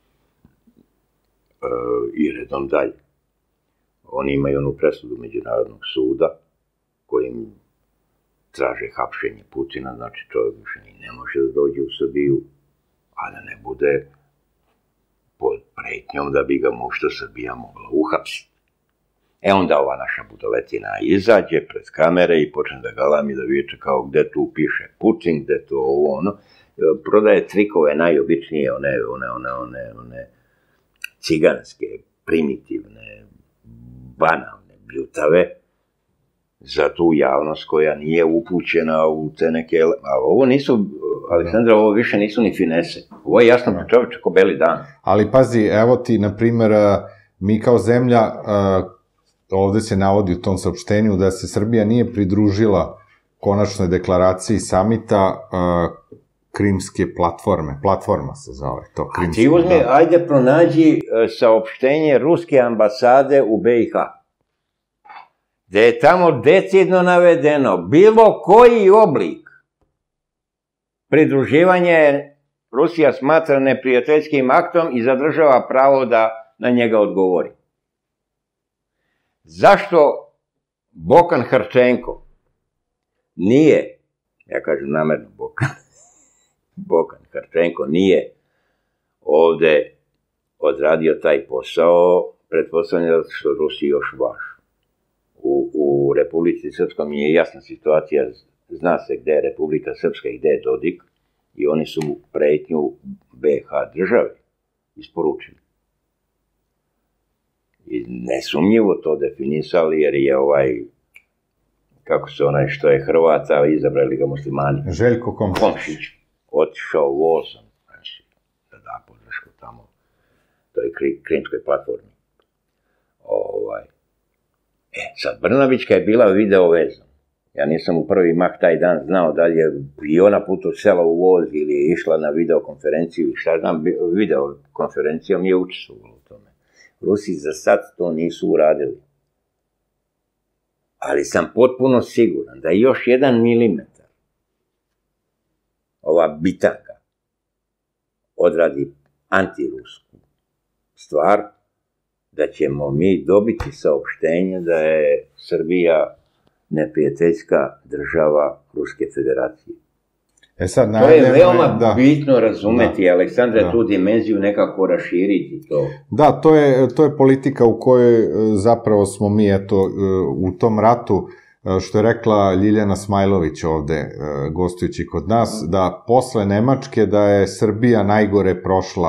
i redom dalje. Oni imaju onu presudu Međunarodnog suda kojim traže hapšenje Putina, znači čovjek više ni ne može da dođe u Srbiju, a da ne bude pod pretnjom da bi ga možda Srbija mogla uhapsiti. E onda ova naša budaletina izađe pred kamere i počne da galami, da viče kao gde tu piše Putin, gde to ovo ono. Prodaje trikove najobičnije, one ciganske, primitivne, banalne, bljutave, za tu javnost koja nije upućena u te neke... Ali ovo nisu, Aleksandra, ovo više nisu ni finese. Ovo je jasno čoveče ko beli dan. Ali pazi, evo ti, na primer, mi kao zemlja, ovde se navodi u tom saopštenju da se Srbija nije pridružila konačnoj deklaraciji samita Krimske platforme. Platforma se zove to. A ti uzmi, ajde pronađi saopštenje Ruske ambasade u BiH. gde je tamo decidno navedeno bilo koji oblik pridruživanje Rusija smatra neprijateljskim aktom i zadržava pravo da na njega odgovori. Zašto Bokan Hrčenko nije, ja kažem namerno Bokan Hrčenko nije ovde odradio taj posao, pretpostavljam zato što Rusi još važu. U Republici Srpskom je jasna situacija, zna se gde je Republika Srpska i gde je Dodik, i oni su mu pretnju BiH države isporučili. I nesumnjivo to definisali, jer je kako se onaj što je Hrvata, izabrali ga muslimani. Željko Komšić. Otišao vozom, znači, da da podršku tamo, toj Krimskoj platformi. Sad, Brnabićka je bila video vezom. Ja nisam u prvi mah taj dan znao da li je i ona put od sela u voz ili je išla na videokonferenciju i šta znam, videokonferencijom je učestvovala u tome. Rusi za sad to nisu uradili. Ali sam potpuno siguran da je još 1 milimetar ova bitanga odradi antirusku stvar, da ćemo mi dobiti saopštenje da je Srbija neprijateljska država Ruske federacije. To je veoma bitno razumeti, Aleksandre, tu dimenziju nekako raširiti to. Da, to je politika u kojoj zapravo smo mi, eto, u tom ratu, što je rekla Ljiljana Smajlović ovde, gostujući kod nas, da posle Nemačke da je Srbija najgore prošla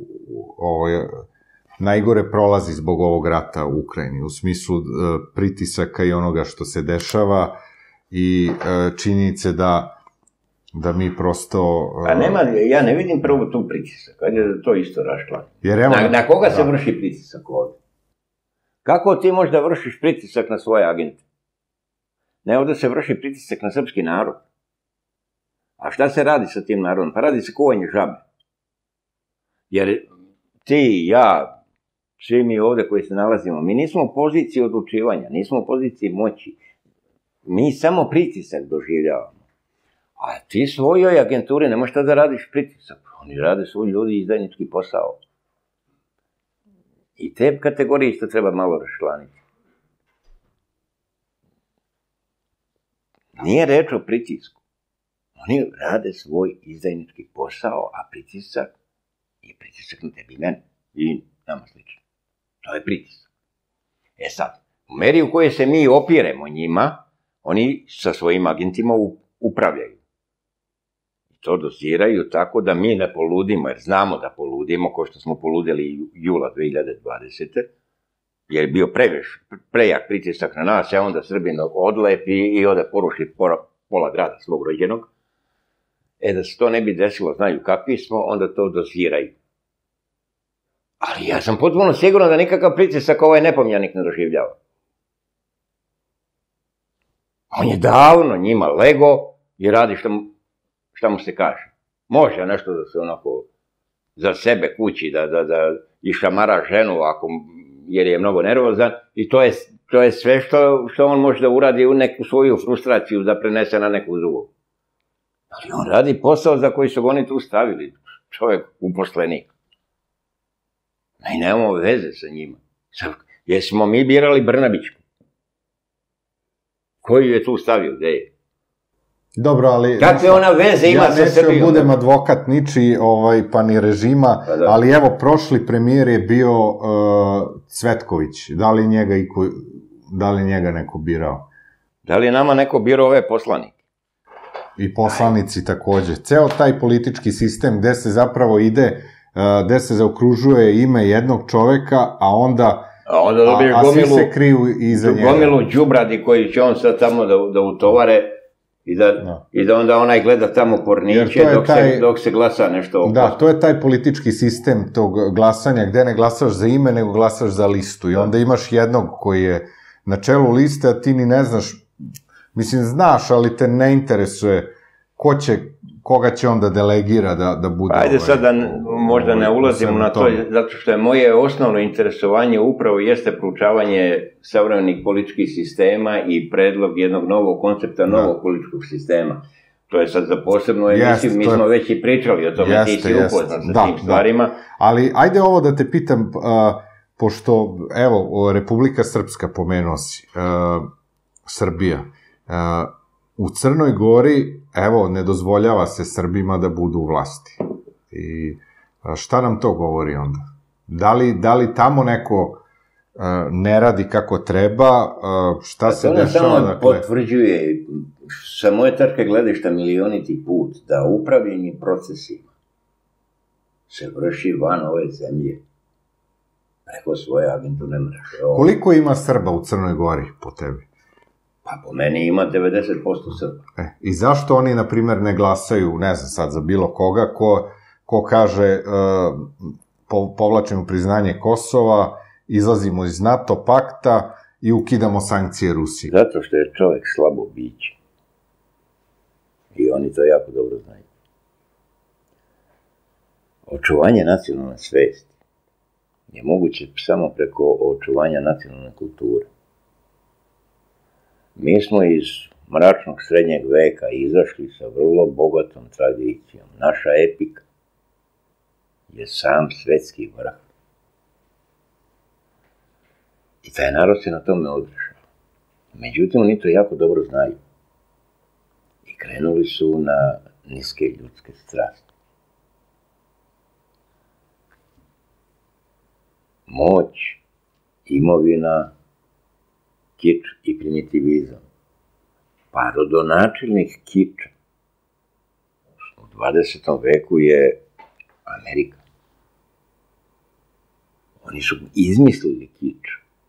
najgore prolazi zbog ovog rata u Ukrajini, u smislu pritisaka i onoga što se dešava i činjenice da mi prosto... A nema, ja ne vidim prvo tu pritisak, ajde da to isto raščlanim. Na koga se vrši pritisak ovde? Kako ti možda vršiš pritisak na svoje agente? Ne, ovde se vrši pritisak na srpski narod. A šta se radi sa tim narodom? Pa radi se kuvanje žabe. Jer ti, ja, svi mi ovde koji se nalazimo, mi nismo u poziciji odlučivanja, nismo u poziciji moći. Mi samo pritisak doživljavamo. A ti svojoj agenturi ne možeš da radiš pritisak. Oni rade svoj ljudi izdajnički posao. I te kategorije isto treba malo raščlaniti. Nije reč o pritisku. Oni rade svoj izdajnički posao, a pritisak je pritisak na tebi i mene. I nama slično. To je pritisak. E sad, u meri u kojoj se mi opiremo njima, oni sa svojim agentima upravljaju. I to doziraju tako da mi ne poludimo, jer znamo da poludimo, kao što smo poludili jula 2020. Jer je bio prejak pritisak na nas, a onda Srbin odlepi i ode poruši pola grada svog rođenog. E da se to ne bi desilo, znaju kakvi smo, onda to doziraju. Ali ja sam potpuno siguran da nikakav pritisak ovaj nepomnjanik ne doživljava. On je davno njima lego i radi šta mu se kaže. Može nešto da se onako za sebe kući, da išamara ženu jer je mnogo nervozan i to je sve što on može da uradi u neku svoju frustraciju da prenese na neku drugu. Ali on radi posao za koji su ga oni tu stavili. Čovjek uposlenik. I nemamo veze sa njima. Jer smo mi birali Brnabićku. Koji je tu stavio, gde je? Dobro, ali... Kakve ona veze ima sa Srbijom? Ja neću budem advokat ničiji, pa ni režima, ali evo, prošli premijer je bio Cvetković. Da li njega neko birao? Da li je nama neko birao ove poslanike? I poslanici takođe. Ceo taj politički sistem gde se zapravo ide, gde se zaokružuje ime jednog čoveka, a onda... A svi se kriju iza njega. Gomilu đubradi koji će on sad tamo da utovare i da onda onaj gleda tamo porniće dok se glasa nešto oko. Da, to je taj politički sistem tog glasanja gde ne glasaš za ime, nego glasaš za listu. I onda imaš jednog koji je na čelu liste, a ti ni ne znaš, mislim znaš, ali te ne interesuje ko će koga će on da delegira da bude... Ajde sad da možda ne ulazimo na to, zato što je moje osnovno interesovanje upravo jeste proučavanje savremenih političkih sistema i predlog jednog novog koncepta, novog političkog sistema. To je sad za posebnu emisiju, mi smo već i pričali o tome, ti si upoznat sa tim stvarima. Ali ajde ovo da te pitam, pošto, evo, Republika Srpska pomenuo si, Srbija, u Crnoj Gori, evo, ne dozvoljava se Srbima da budu u vlasti. I šta nam to govori onda? Da li tamo neko ne radi kako treba, šta se dešava? To nam samo potvrđuje, sa moje tačke gledišta milioniti put, da upravljanje procesima se vrši van ove zemlje, preko svoje agenturne mreže. Koliko ima Srba u Crnoj Gori, po tebi? Pa po meni ima 90% Srba. I zašto oni, na primer, ne glasaju, ne znam sad, za bilo koga, ko kaže povlačimo priznanje Kosova, izlazimo iz NATO pakta i ukidamo sankcije Rusiji? Zato što je čovek slabo biće. I oni to jako dobro znaju. Očuvanje nacionalne svesti je moguće samo preko očuvanja nacionalne kulture. Mi smo iz mračnog srednjeg veka izašli sa vrlo bogatom tradicijom. Naša epika je sam svetski vrh. I taj narod se na tome održao. Međutim, oni to jako dobro znaju. I krenuli su na niske ljudske strasti. Moć, imovina, kič i primitivizam. Pa rodonačelnik kiča u 20. veku je Amerika. Oni su izmislili kič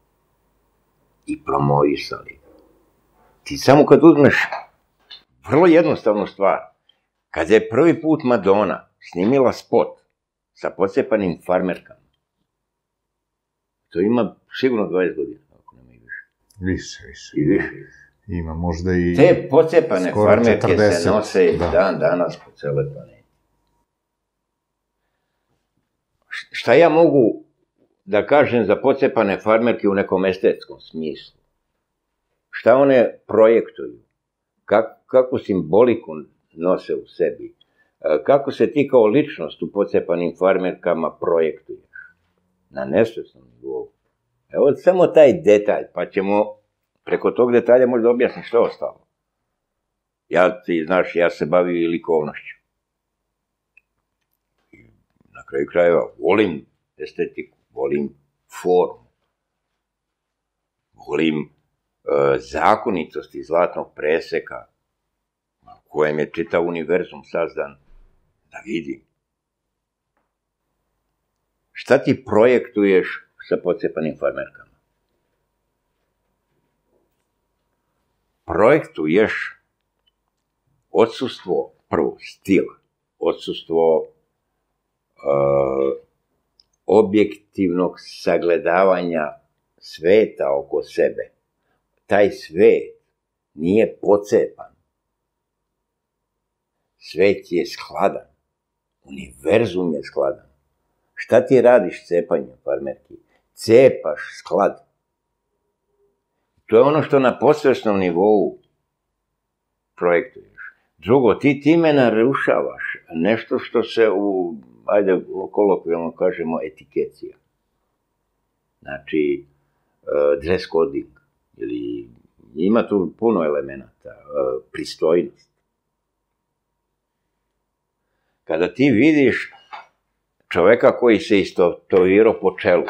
i promovisali. Ti samo kad uzmeš vrlo jednostavnu stvar, kad je prvi put Madonna snimila spot sa pocepanim farmerkama, to ima sigurno 20 godina, ako nema i više. Više. I više. Ima možda i... Te pocepane farmerke se nose dan danas po cele planeti. Šta ja mogu da kažem za pocepane farmerke u nekom estetskom smislu? Šta one projektuju? Kakvu simboliku nose u sebi? Kako se ti kao ličnost u pocepanim farmerkama projektuješ? Na nesvesnom nivou. Evo samo taj detalj, pa ćemo preko tog detalja možda objasniti što je ostalo. Ti znaš, ja se bavim i likovnošću. Na kraju krajeva, volim estetiku, volim formu, volim zakonitosti zlatnog preseka, u kojem je čitav univerzum sazdan, da vidim. Šta ti projektuješ sa pocepanim farmerkama? Projektuješ odsustvo, prvo, stila, odsustvo objektivnog sagledavanja sveta oko sebe. Taj svet nije pocepan. Svet je skladan. Univerzum je skladan. Šta ti radiš cepanjem farmerki? Cepaš sklad. To je ono što na podsvesnom nivou projektuješ. Drugo, ti time narušavaš nešto što se ajde, kolokvijalno kažemo, etikecija. Znači, dress coding, ili ima tu puno elemenata, pristojnost. Kada ti vidiš čoveka koji se istetovirao po čelu,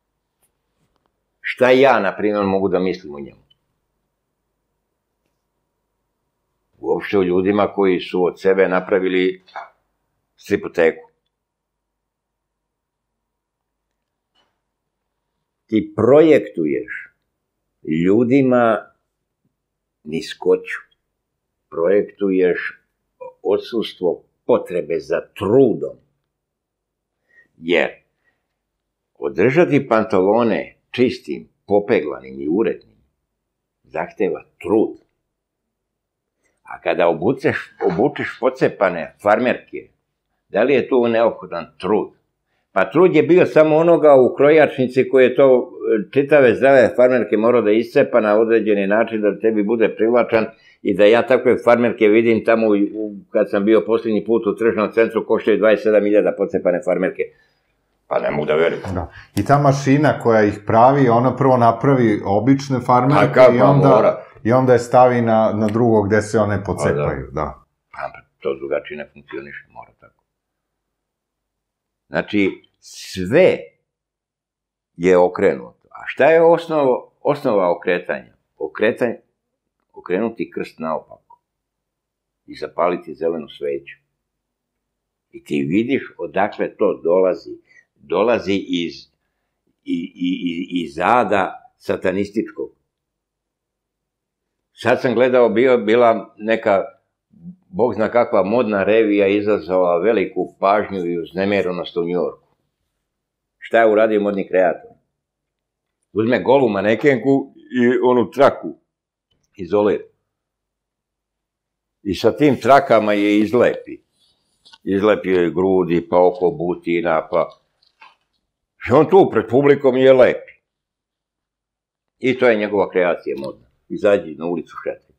šta ja, na primjer, mogu da mislim o njemu? Uopšte o ljudima koji su od sebe napravili stripoteku. Ti projektuješ ljudima niskoću, projektuješ odsustvo potrebe za trudom, jer održati pantalone čistim, popeglanim i urednim zahteva trud, A kada obučeš pocepane farmerke, da li je tu neophodan trud? Pa trud je bio samo onoga u krojačnici koji je to čitave zdrave farmerke morao da iscepa na određeni način da tebi bude privlačan i da ja takve farmerke vidim tamo kad sam bio posljednji put u tržnom centru koštaju 27.000 pocepane farmerke. Pa ne mogu da verujem. I ta mašina koja ih pravi, ona prvo napravi obične farmerke i onda je stavi na drugo gde se one pocepaju. Pa to drugačije ne funkcioniše, mora tako. Znači, sve je okrenuto. A šta je osnova okretanja? Okrenuti krst naopako i zapaliti zelenu sveću. I ti vidiš odakle to dolazi. Dolazi iz ada satanističkog. Sad sam gledao, bila neka, Bog zna kakva modna revija izazvala veliku pažnju i uznemirenost u Njujorku. Šta je uradio modni kreator? Uzme golu manekenku i onu traku izolira. I sa tim trakama je izlepi. Izlepio je grudi, pa oko butina, pa... I on tu pred publikom je lepi. I to je njegova kreacija modna. Izađi na ulicu šetri.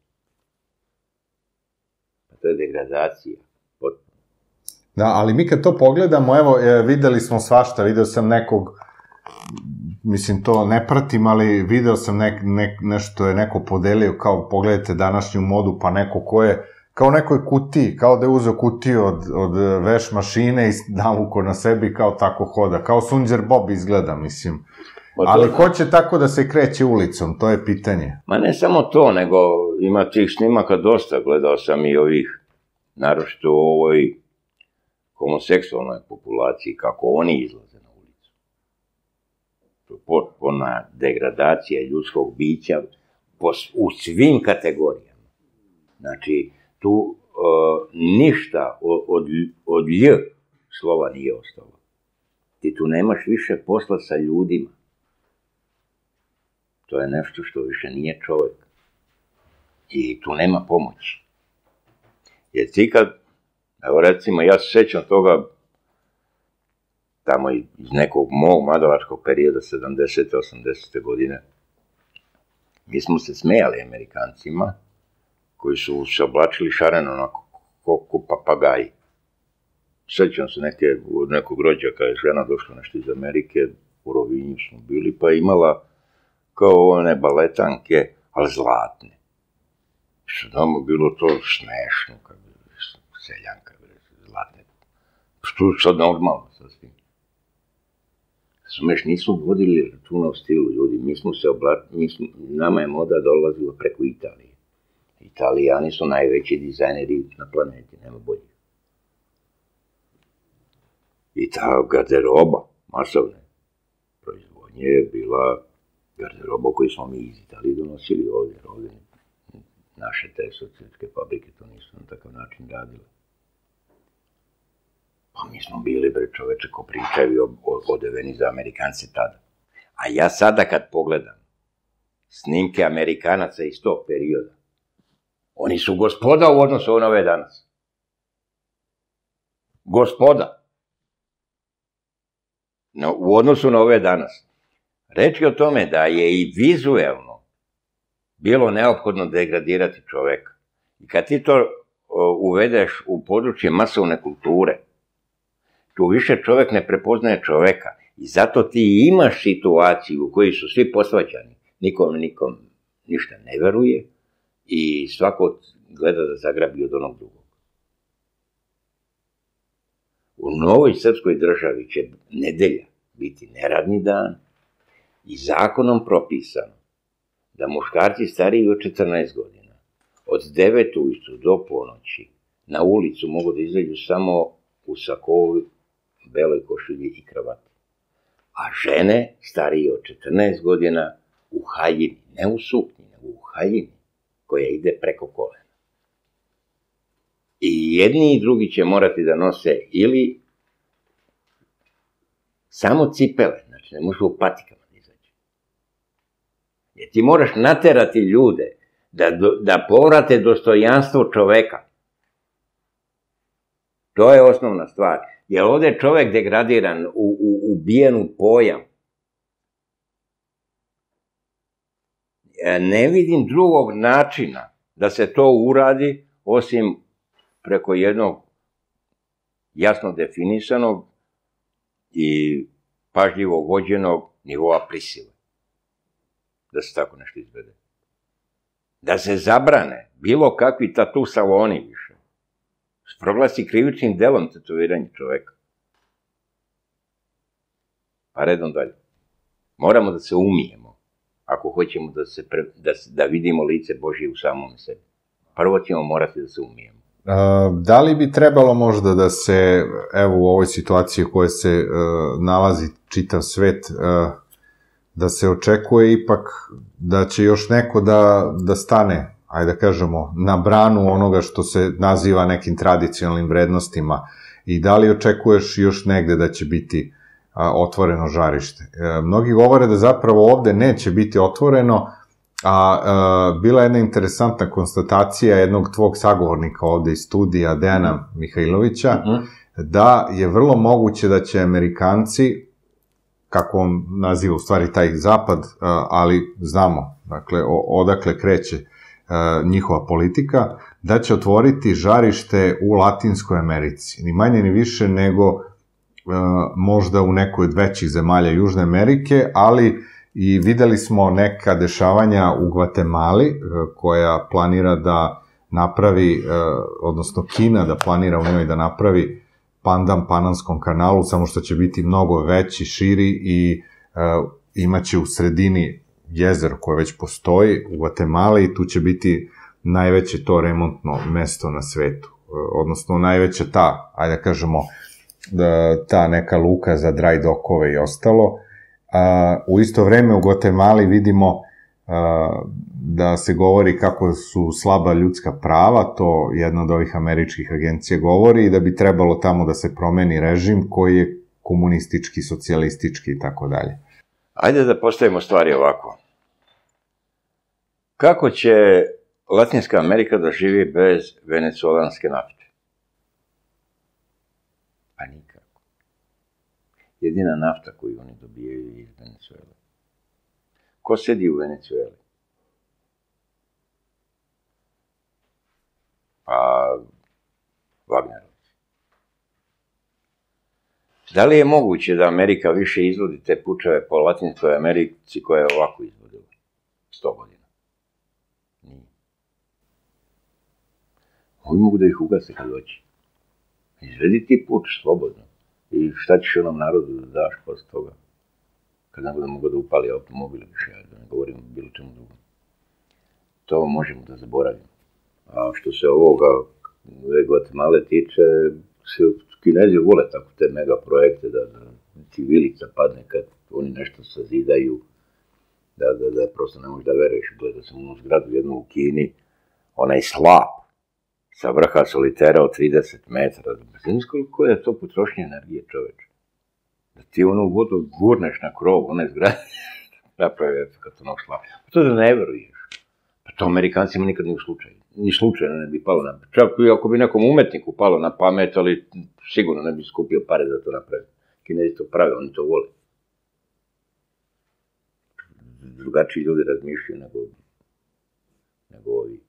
To je degradacija. Da, ali mi kad to pogledamo, evo, videli smo svašta, video sam nekog, mislim, to ne pratim, ali video sam nešto je neko podelio, kao pogledajte današnju modu, pa neko ko je, kao nekoj kutiji, kao da je uzeo kutiju od veš mašine i navuko na sebi, kao tako hoda, kao Sunđer Bob izgleda, mislim. Ali ko će tako da se kreće ulicom, to je pitanje. Ma ne samo to, nego ima tih snimaka dosta, gledao sam i ovih, naročito u ovoj homoseksualnoj populaciji, kako oni izlaze na ulicu. To je potpuna degradacija ljudskog bića u svim kategorijama. Znači, tu ništa od lj slova nije ostalo. Ti tu nemaš više posla sa ljudima. To je nešto što više nije čovjek. I tu nema pomoći. Jer ti kad, evo recimo, ja se sjećam toga, tamo iz nekog mog mladalačkog perioda, 70. 80. godine, mi smo se smejali Amerikancima, koji su se oblačili šareno onako ko papagaji. Sjećam se od nekog rođaka, je žena došla nešto iz Amerike, u Rovinju smo bili, pa je imala kao one baletanke, ali zlatne. Što tamo bilo to smešno, seljanka, zlatne. Što je sad normalno sasvim. Smeš, nisu vodili računa o stilu ljudi, nama je moda dolazila preko Italije. Italijani su najveći dizajneri na planeti, nema bolje. I ta garderoba, masovne proizvodnje je bila garderoba koju smo mi iz Italije donosili ovdje, naše te socijalističke fabrike to nisu na takav način radile. Pa mi smo bili, bre čoveče, ko pričaju odeveni za Amerikanci tada. A ja sada kad pogledam snimke Amerikanaca iz tog perioda, oni su gospoda u odnosu na ove danas. Gospoda. U odnosu na ove danas. Reč je o tome da je i vizuelno bilo neophodno degradirati čoveka. I kad ti to uvedeš u područje masovne kulture, tu više čovek ne prepoznaje čoveka. I zato ti imaš situaciju u kojoj su svi posvađani. Nikom ništa ne veruje i svako gleda da zagrabi od onog drugog. U novoj srpskoj državi će nedelja biti neradni dan i zakonom propisano da muškarci stariji od 14 godina od 9 ujutru do ponoći na ulicu mogu da izađu samo u sakovi, beloj košulji i kravati. A žene starije od 14 godina u haljini, ne u suknji, nego u haljini koja ide preko kolena. I jedni i drugi će morati da nose ili samo cipele, ne može u patikama da izađe. Jer ti moraš naterati ljude Da povrate dostojanstvo čoveka. To je osnovna stvar. Jer ovde je čovek degradiran, ubijen u pojam. Ne vidim drugog načina da se to uradi, osim preko jednog jasno definisanog i pažljivo vođenog nivoa prisile. Da se tako nešto izvede. Da se zabrane bilo kakvi tatu saloni više. Proglasi krivičnim delom tetoviranje čoveka. Pa redom dalje. Moramo da se umijemo, ako hoćemo da vidimo lice Božje u samom sebi. Prvo ćemo morati da se umijemo. Da li bi trebalo možda da se, evo u ovoj situaciji u kojoj se nalazi čitav svet, da se očekuje ipak da će još neko da stane, ajde da kažemo, na branu onoga što se naziva nekim tradicionalnim vrednostima, i da li očekuješ još negde da će biti otvoreno žarište? Mnogi govore da zapravo ovde neće biti otvoreno, a bila je jedna interesantna konstatacija jednog tvog sagovornika ovde iz studija, Dejana Mihajlovića, da je vrlo moguće da će Amerikanci, kako on naziva u stvari taj zapad, ali znamo, dakle, odakle kreće njihova politika, da će otvoriti žarište u Latinskoj Americi. Ni manje ni više nego možda u nekoj od većih zemalja Južne Amerike, ali i videli smo neka dešavanja u Gvatemali, koja planira da napravi, odnosno Kina da planira u njoj da napravi pandan Pananskom kanalu, samo što će biti mnogo veći, širi i imaće u sredini jezero koje već postoji u Gvatemali i tu će biti najveće to remontno mesto na svetu, odnosno najveća ta, ajde da kažemo, ta neka luka za dry dockove i ostalo. U isto vreme u Gvatemali vidimo da se govori kako su slaba ljudska prava, to jedna od ovih američkih agencija govori, i da bi trebalo tamo da se promeni režim koji je komunistički, socijalistički i tako dalje. Ajde da postavimo stvari ovako. Kako će Latinska Amerika da živi bez venecuelanske nafte? Pa nikako. Jedina nafta koju oni dobijaju je iz Venecuele. Ko sedi u Venecueli? Pa, Wagnerovci. Da li je moguće da Amerika više izvodi te pučeve po Latinskoj Americi koja je ovako izvodila? 100 godina. Nije. Ovi mogu da ih ugase kad hoće. Izvedi ti puč slobodno. I šta ćeš onom narodu da daš posle toga? Kad ne bude mogo da upali automobile više, da ne govorim o bilo čemu drugom. To možemo da zaboravimo. A što se ovoga Gvatemale tiče, Kinezi vole tako te mega projekte, da civilica padne kad oni nešto sazidaju, da prosto ne možeš da veruješ. Gledao sam u zgradu jednu u Kini, onaj slap sa vrha solitera od 30 metara. Znaš koliko je to potrošnje energije, čoveče? Da ti onu vodu gurneš na krov, one zgrade, napravi efekat onog slapa. Pa to da ne veruješ. Pa to Amerikancima nikad ni slučajno ne bi palo na pamet. Čak i ako bi nekom umetniku palo na pamet, ali sigurno ne bi skupio pare da to napravi. Kinezi to prave, oni to vole. Drugačiji ljudi razmišljaju nego ovi.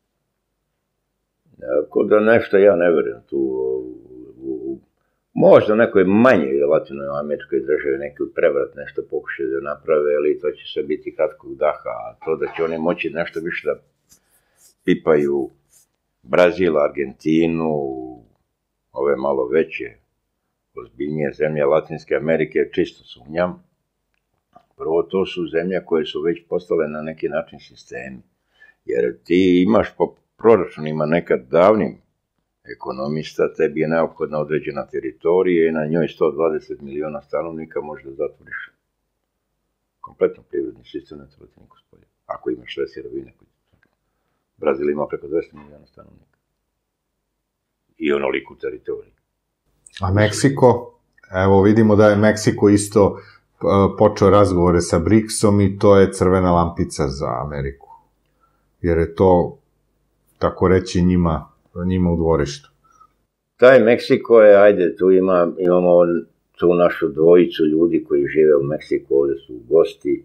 Ako da nešto ja ne verujem tu, možda u nekoj manjoj latinoameričkoj državi neki prevrat nešto pokušaju da naprave, ali to će sve biti kratkog daha, a to da će oni moći nešto više da pipaju Brazil, Argentinu, ove malo veće, ozbiljnije zemlje Latinske Amerike, čisto sumnjam. Prvo, to su zemlje koje su već postale na neki način sistemi, jer ti imaš po proračunima nekad davnim ekonomista, tebi je neophodna određena teritorija i na njoj 120 miliona stanovnika možeš da zatvoriš kompletno privredni sistem na celotini gospodine. Ako imaš sve sirovine. Brazil ima preko 200 miliona stanovnika. I onoliku teritoriju. A Meksiko? Evo vidimo da je Meksiko isto počeo razgovore sa BRICS-om i to je crvena lampica za Ameriku. jer je to, tako reći, njima u dvorištu. Taj Meksiko je, ajde, tu imamo tu našu dvojicu ljudi koji žive u Meksiku, ovde su gosti,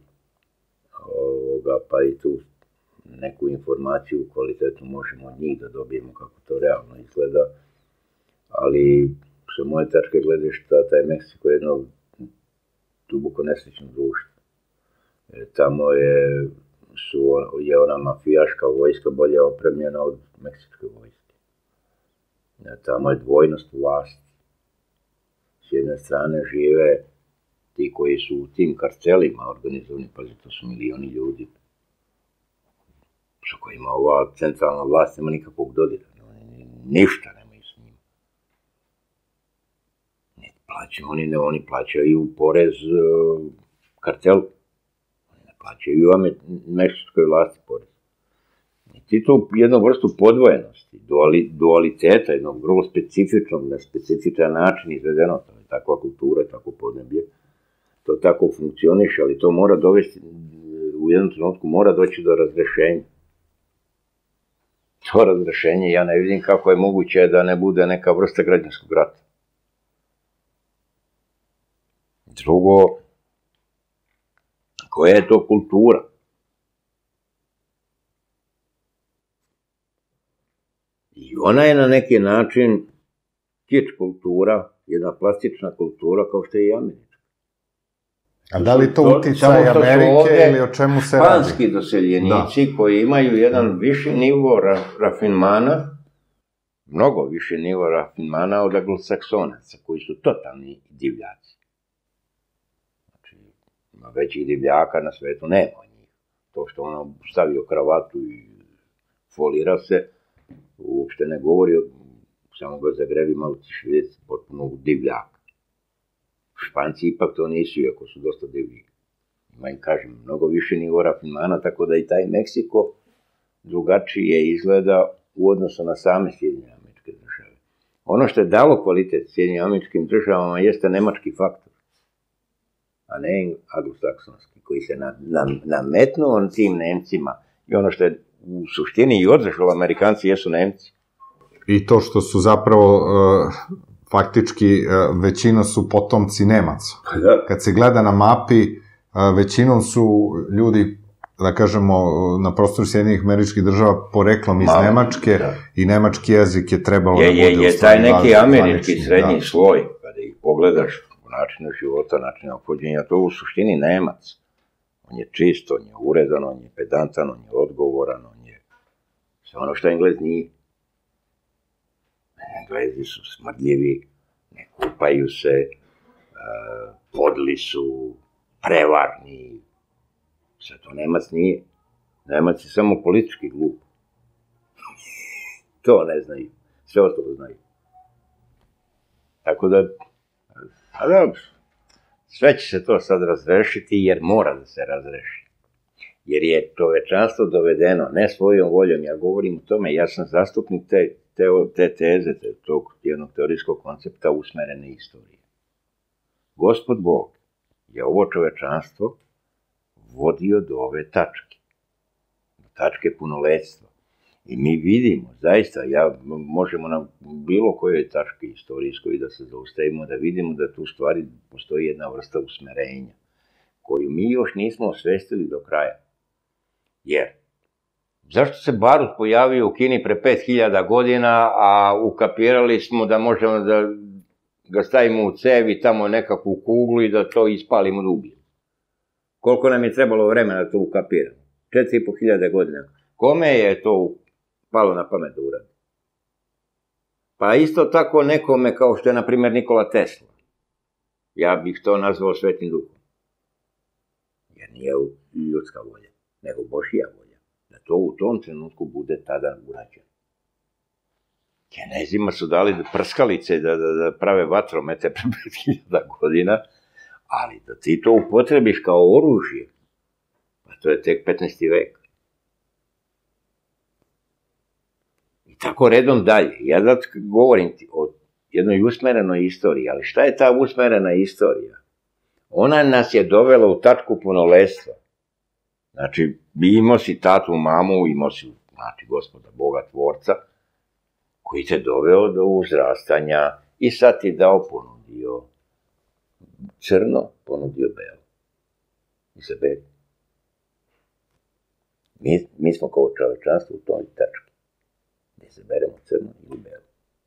pa i tu neku informaciju kvalitetnu možemo od njih da dobijemo kako to realno izgleda, ali sa moje tačke gledišta taj Meksiko je jedno duboko nesrećno društvo. Tamo je ona mafijaška vojska bolje opremljena od meksičke vojske. Tamo je dvojnost vlasti. S jedne strane žive ti koji su u tim kartelima organizovani, pazi, to su milioni ljudi, sa kojima ova centralna vlast nema nikakvog dodira. Ništa nemaju s njima. Oni plaćaju porez kartelu. Oni ne plaćaju meksičkoj vlasti porez. I to jednu vrstu podvojenosti, dualiteta, jednog vrlo specifičnog, na specifičan način izvedeno, to je takva kultura, tako podneblje, to tako funkcioniše, ali to mora dovesti, u jednom trenutku mora doći do razrešenja. To razrešenje, ja ne vidim kako je moguće da ne bude neka vrsta građanskog rata. Drugo, koja je to kultura? I ona je na neki način kič kultura, jedna plastična kultura kao što je i američka. A da li to uticaj Amerike ili o čemu se radi? Španski doseljenici koji imaju jedan viši nivo rafinmana, mnogo viši nivo rafinmana od anglosaksonaca, koji su totalni divljaci. Znači, ima većih divljaka na svetu, nema njih. To što ono stavio kravatu i folira se, uopšte ne govori, samo ga zagrebi, malo ćeš vidjeti potpuno divljaka. Španci ipak to nisu, iako su dosta divlji. Ima im, kažem, mnogo više nivo rafinmana, tako da i taj Meksiko drugačije izgleda u odnosu na same Sjedinjene Američke Države. Ono što je dalo kvalitet Sjedinjenim Američkim Državama jeste nemački faktor, a ne anglosaksonski, koji se nametnuo tim Nemcima. I ono što je u suštini i održalo Amerikanci jesu Nemci. I to što su zapravo faktički većina su potomci Nemaca. Kad se gleda na mapi, većinom su ljudi, da kažemo, na prostoru Sjedinjenih Američkih Država poreklom iz Nemačke i nemački jezik je trebalo da bude... Je taj neki američki srednji sloj, kada ih pogledaš u načinu života, načinu ophođenja, to u suštini Nemac. On je čist, on je uredan, on je pedantan, on je odgovoran, on je sve ono što Englez nije. Englezi su smrdljivi, ne kupaju se, podli su, prevarni. Sve to Nemac nije. Nemac je samo politički glup. To ne znaju. Sve ostalo znaju. Tako da, a dobro, sve će se to sad razrešiti jer mora da se razreši. Jer je čovečanstvo dovedeno, ne svojom voljom, ja govorim o tome, ja sam zastupnik te teze, tog jednog teorijskog koncepta usmerene istorije. Gospod Bog je ovo čovečanstvo vodio do ove tačke, do tačke punoletstva. I mi vidimo, zaista, možemo na bilo kojoj tački istorijskoj da se zaustavimo, da vidimo da tu stvari postoji jedna vrsta usmerenja, koju mi još nismo osvestili do kraja. Jer, zašto se barut pojavio u Kini pre 5000 godina, a ukapirali smo da možemo da ga stavimo u cev i tamo nekakvu kuglu i da to ispalimo da ubijemo? Koliko nam je trebalo vremena da to ukapiramo? 4500 godina. Kome je to palo na pamet da uradi? Pa isto tako nekome kao što je, na primjer, Nikola Tesla. Ja bih to nazvao svetim duhom. Jer nije ljudska volja, nego Božja volja. Da to u tom trenutku bude tada urađeno. Kinezima su dali prskalice da prave vatromete pre 5000 godina, ali da ti to upotrebiš kao oružje, pa to je tek 15. vek. I tako redom dalje. Ja da govorim ti o jednoj usmerenoj istoriji, ali šta je ta usmerena istorija? Ona nas je dovela u tačku punoletstva. Znači, imao si tatu, mamu, imao si, znači, Gospoda Boga, tvorca, koji te doveo do uzrastanja i sad ti dao, ponudio crno, ponudio belo. Izaberi. Mi smo kao čovečanstvo u toj tački. Da izaberemo crno ili belo.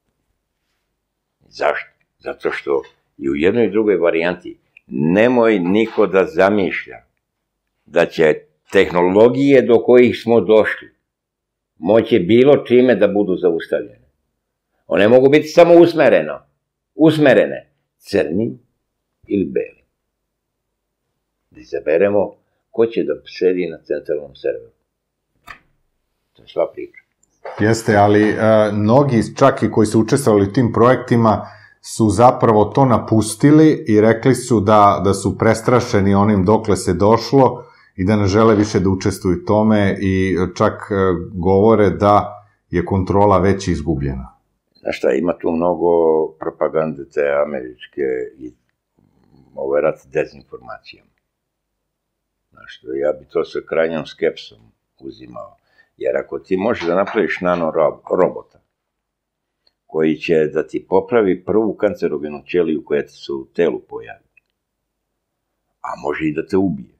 Zašto? Zato što i u jednoj i drugoj varijanti nemoj niko da zamišlja da će tehnologije do kojih smo došli moći bilo čime da budu zaustavljene. One mogu biti samo usmerene crnim ili belim. Da izaberemo ko će da sedi na centralnom serveru. To je sva priča. Jeste, ali mnogi, čak i koji su učestvovali u tim projektima, su zapravo to napustili i rekli su da su prestrašeni onim dokle se došlo i da ne žele više da učestvuju u tome i čak govore da je kontrola već izgubljena. Znaš šta, ima tu mnogo propagande te američke i ovaj rat dezinformacijama. Znaš što, ja bi to sa krajnjom skepsom uzimao. Jer ako ti možeš da napraviš nanorobota koji će da ti popravi prvu kancerogenu ćeliju koja ti se u telu pojavi, a može i da te ubije.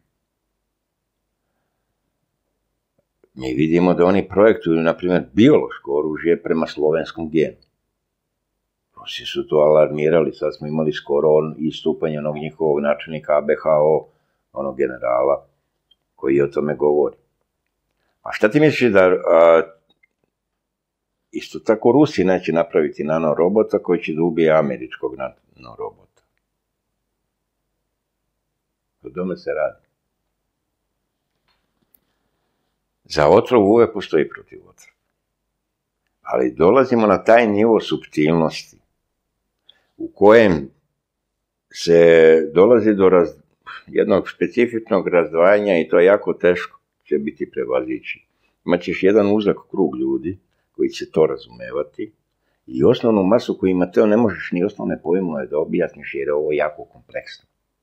Mi vidimo da oni projektuju, na primjer, biološko oružje prema slovenskom genu. Rusi su to alarmirali, sad smo imali skoro istupanje onog njihovog načelnika ABHO, onog generala, koji o tome govori. A šta ti misliš da isto tako Rusi neće napraviti nanorobota koji će da ubije američkog nanorobota? O tome se radi. Za otrov uvek postoji protiv otrova. Ali dolazimo na taj nivo suptilnosti u kojem se dolazi do jednog specifičnog razdvajanja i to je jako teško će biti prevazići. Imaćeš jedan uzak krug ljudi koji će to razumevati i osnovnu masu koju ima teo ne možeš ni osnovne pojmove da objasniš jer je ovo jako kompleksno.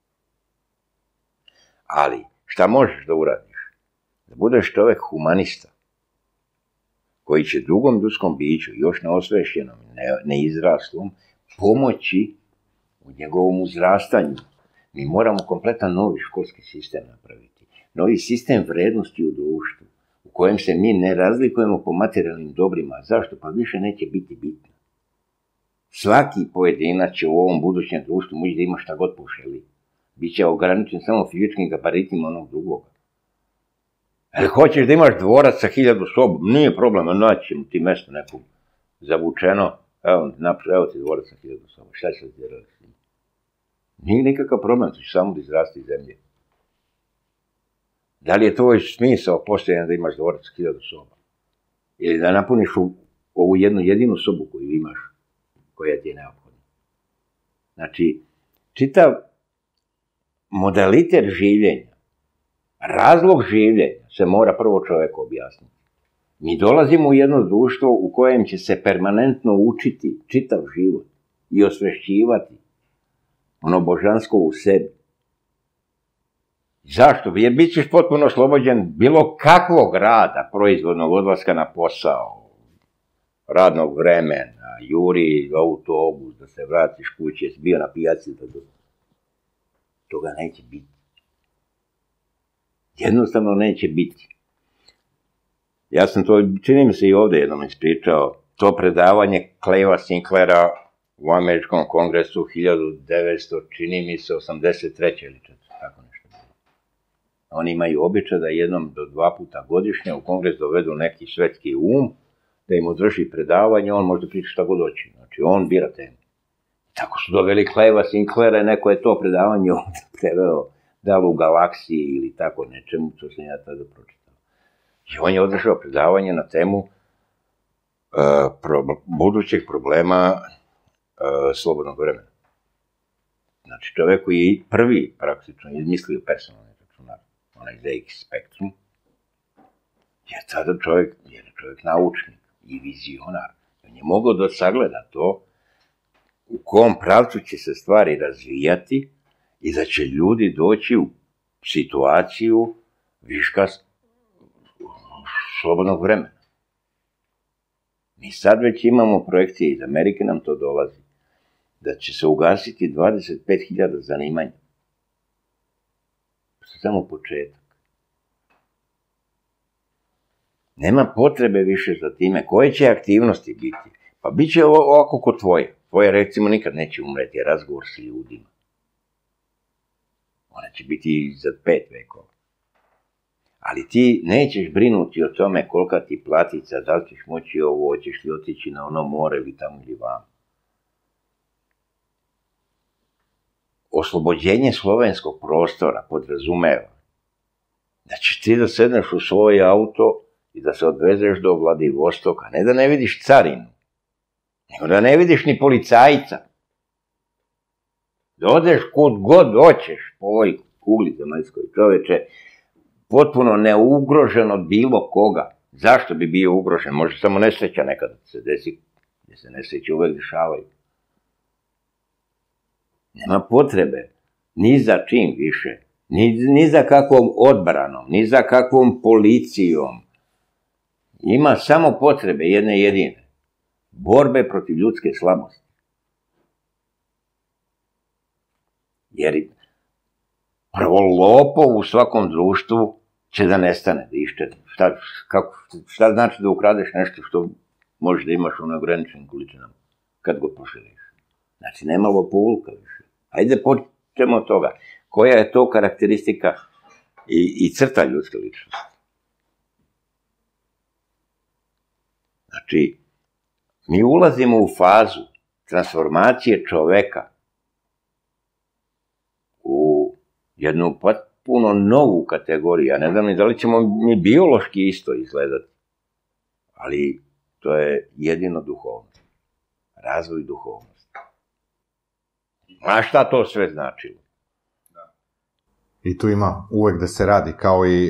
Ali šta možeš da uradiš? Da budeš čovek humanista koji će drugom ljudskom biću, još neosvešćenom, neizraslom, pomoći u njegovom uzrastanju. Mi moramo kompletan novi školski sistem napraviti. Novi sistem vrednosti u društvu, u kojem se mi ne razlikujemo po materijalnim dobrima. Zašto? Pa više neće biti bitno. Svaki pojedinac će u ovom budućem društvu moći da ima šta god poželi. Biće ograničen samo fizičkim gabaritima onog drugoga. Ali hoćeš da imaš dvorac sa 1000 soba, nije problema, naći ćemo ti mesto nekom zavučeno, evo ti dvorac sa 1000 soba, šta će ti raditi s njim? Nije nikakav problem, to će samo da izrasti iz zemlje. Da li je tvoj smisao postojanja da imaš dvorac sa 1000 soba? Ili da napuniš ovu jednu jedinu sobu koju imaš, koja ti je neophodna? Znači, čitav modalitet življenja, razlog življenja se mora prvo čoveku objasniti. Mi dolazimo u jedno društvo u kojem će se permanentno učiti čitav život i osvešćivati ono božansko u sebi. Zašto? Jer bit ćeš potpuno oslobođen bilo kakvog rada, proizvodnog odlaska na posao, radnog vremena, juri autobus, da se vratiš kući, jesi bio na pijaci, toga neće biti. Jednostavno neće biti. Ja sam to, čini mi se i ovde jednom ispričao, to predavanje Cleva Sinklera u američkom kongresu 1900, čini mi se, 83. ili tako nešto. Oni imaju običaj da jednom do 2 puta godišnje u kongres dovedu neki svetski da im održi predavanje, on može da priča šta god hoće. Znači, on bira temu. Tako su doveli Cleva Sinklera i neko je to predavanje ovde preveo, da li u galaksiji ili tako nečemu, to sam ja tada pročitao. I on je održao predavanje na temu budućeg problema slobodnog vremena. Znači, čovek koji je prvi praktično izmislio personalni računar, onaj ZX Spectrum, je tada čovek naučnik i vizionar. On je mogao da sagleda to u kom pravcu će se stvari razvijati i da će ljudi doći u situaciju viška slobodnog vremena. Mi sad već imamo projekcije, iz Amerike nam to dolazi, da će se ugasiti 25.000 zanimanja. To je samo početak. Nema potrebe više za time. Koje će aktivnosti biti? Pa bit će ovako ko tvoje. Tvoje, recimo, nikad neće umreti, je razgovor s ljudima. Ona će biti za 5 vekova. Ali ti nećeš brinuti o tome kolika ti platica, da li ćeš moći ovo, hoćeš li otići na ono more ili tamo ili vam. Oslobođenje slovenskog prostora podrazumeva da ćeš ti da sedneš u svoj auto i da se odvezeš do Vladivostoka, ne da ne vidiš carinu, nego da ne vidiš ni policajca. Da odeš kud god hoćeš po ovoj kugli zemaljskoj, čoveče, potpuno neugrožen od bilo koga. Zašto bi bio ugrožen? Može samo nesreća nekada se desi, gde se nesreće uvek dešavaju. Nema potrebe ni za čim više, ni za kakvom odbranom, ni za kakvom policijom. Ima samo potrebe jedne jedine. Borbe protiv ljudske slabosti. Jer prvo lopov u svakom društvu će da nestane, da išče. Šta znači da ukradeš nešto što možeš da imaš u neograničenim količinama, kad god pošeliš? Znači, nema lopovluka više. Ajde počnemo od toga. Koja je to karakteristika i crta ljudske ličnosti? Znači, mi ulazimo u fazu transformacije čoveka u jednu potpuno novu kategoriju. Ja ne znam ni da li ćemo mi biološki isto izgledati, ali to je jedino duhovnost. Razvoj duhovnosti. A šta to sve značilo? I tu ima uvek da se radi, kao i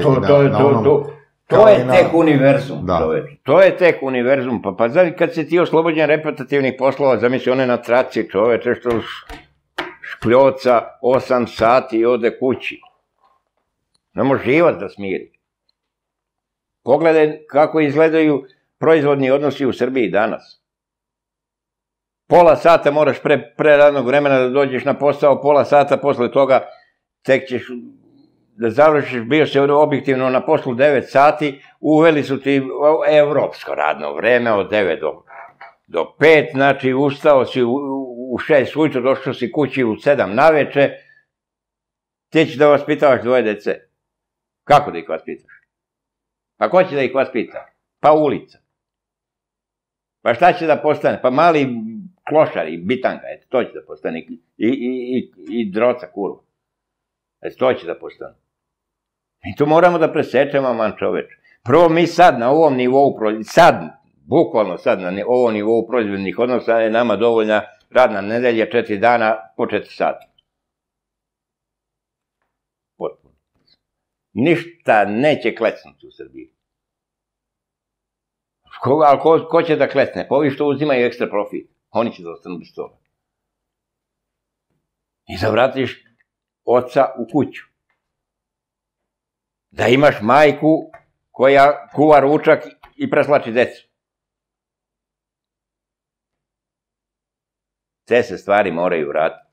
To je tek univerzum, čoveče. To je tek univerzum. Pa znači, kad si ti oslobođen repetitivnih poslova, zamisli one na traci, čoveče, što škljoca 8 sati i ode kući. Ne može živac da smiri. Pogledaj kako izgledaju proizvodni odnosi u Srbiji danas. Pola sata moraš pre radnog vremena da dođeš na posao, pola sata posle toga tek ćeš da završiš, bio se objektivno na poslu 9 sati, uveli su ti evropsko radno vreme od 9 do 5, znači ustao si u 6 ujutro, došao si kući u 7 naveče, ti ćeš da vaspitavaš 2 dece. Kako da ih vaspitaš? Pa ko će da ih vaspita? Pa ulica. Pa šta će da postane? Pa mali klošar i bitanga, eto, to će da postane. I droca kurva. Eto, to će da postane. Mi to moramo da presečemo, man čoveč. Prvo mi sad na ovom nivou, bukvalno sad na ovom nivou proizvodnih odnosa je nama dovoljna radna nedelja 4 dana po 4 sata. Potpuno. Ništa neće klecnuti u Srbiji. Ali ko će da klecne? Pa ovi što uzimaju ekstra profit. Oni će da ostanu bez toga. I da vratiš oca u kuću. Da imaš majku koja kuva ručak i preslači decu. Te se stvari moraju vratiti.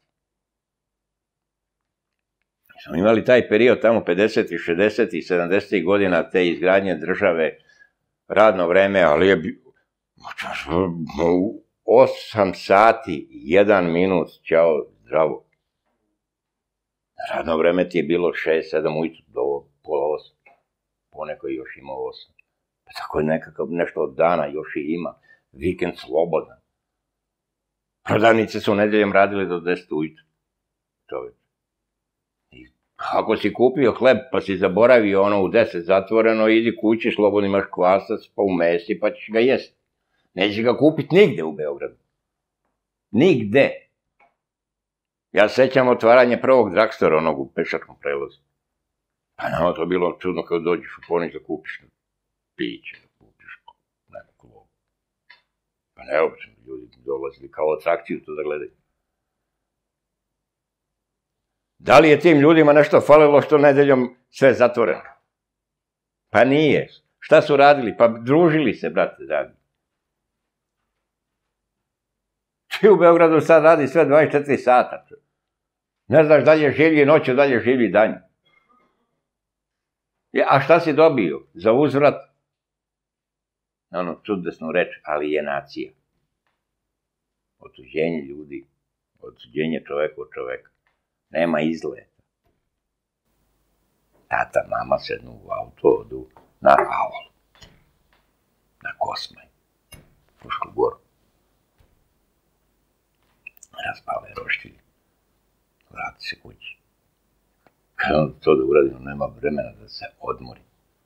Smo imali taj period tamo 50. 60. i 70. godina te izgradnje države, radno vreme, ali je 8 sati, 1 minut, ćao, zdravo. Radno vreme ti je bilo 6, 7 ujutru do pola 8. Poneko je još imao 8. Pa tako je nekakav nešto od dana još i ima. Vikend slobodan. Prodavnice su nedeljom radile do 10 ujutru. Čovječ. Ako si kupio hleb pa si zaboravio ono u 10 zatvoreno, idi kući, slobodno imaš kvasac, pa umesi, pa ćeš ga jesti. Nećeš ga kupiti nigde u Beogradu. Nigde. Ja sećam otvaranje prvog dragstora onog u pešačkom prevozu. Pa nama to bilo čudno kada dođeš u Ponić da kupiš piće, da kupiš neku lobu. Pa neobično, ljudi dolazili kao atrakciju to da gledaju. Da li je tim ljudima nešto falilo što nedeljom sve zatvoreno? Pa nije. Šta su radili? Pa družili se, brate, dragi. Ti u Beogradu sad radi sve 24 sata. Ne znaš da li je življi noću, da li je življi dan. A šta si dobio? Za uzvrat? Ono, čudesnu reč, alijenacija. Otuđenje ljudi, otuđenje čoveka od čoveka. Nema izgleda. Tata, mama sednu u auto, odu na Aval, na Kosmaj, Frušku goru. Raspale roštilje. Vrati se kući. Kad on to da uradimo, nema vremena da se odmori.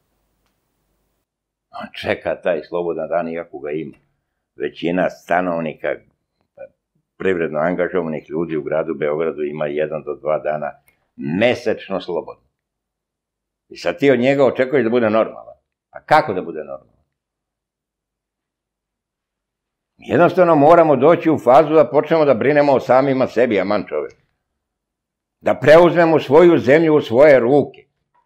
On čeka taj slobodan dan, iako ga ima. Većina stanovnika, privredno angažovanih ljudi u gradu Beogradu ima 1 do 2 dana mesečno slobodno. I sad ti od njega očekuješ da bude normalan. A kako da bude normalan? Jednostavno moramo doći u fazu da počnemo da brinemo o samima sebi, aman čovek. Da preuzmemo svoju zemlju u svoje ruke.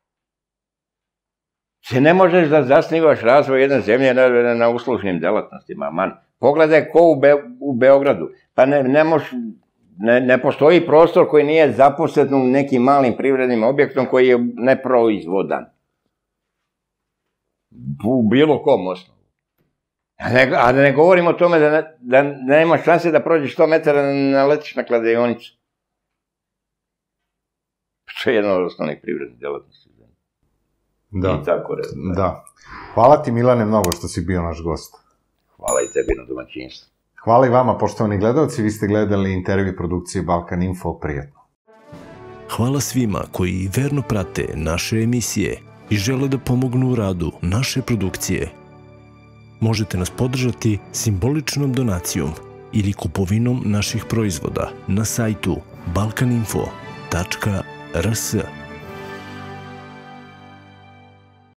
Se ne možeš da zasnivaš razvoj jedne zemlje na uslužnim delatnostima, aman. Pogledaj ko u Beogradu. Pa ne postoji prostor koji nije zaposlen u nekim malim privrednim objektom koji je neproizvodan. U bilo kom osnovu. A da ne govorimo o tome da nema šanse da prođeš 100 metara na letiš kladionicu. To je jedna od osnovnih privrednih delatnosti. Da. Hvala ti, Milane, mnogo što si bio naš gost. Hvala i tebi na domaćinstvu. Hvala i vama, poštovani gledalci, vi ste gledali intervju produkcije Balkan Info, prijatno. Hvala svima koji verno prate naše emisije i žele da pomognu u radu naše produkcije. Možete nas podržati simboličnom donacijom ili kupovinom naših proizvoda na sajtu balkaninfo.rs.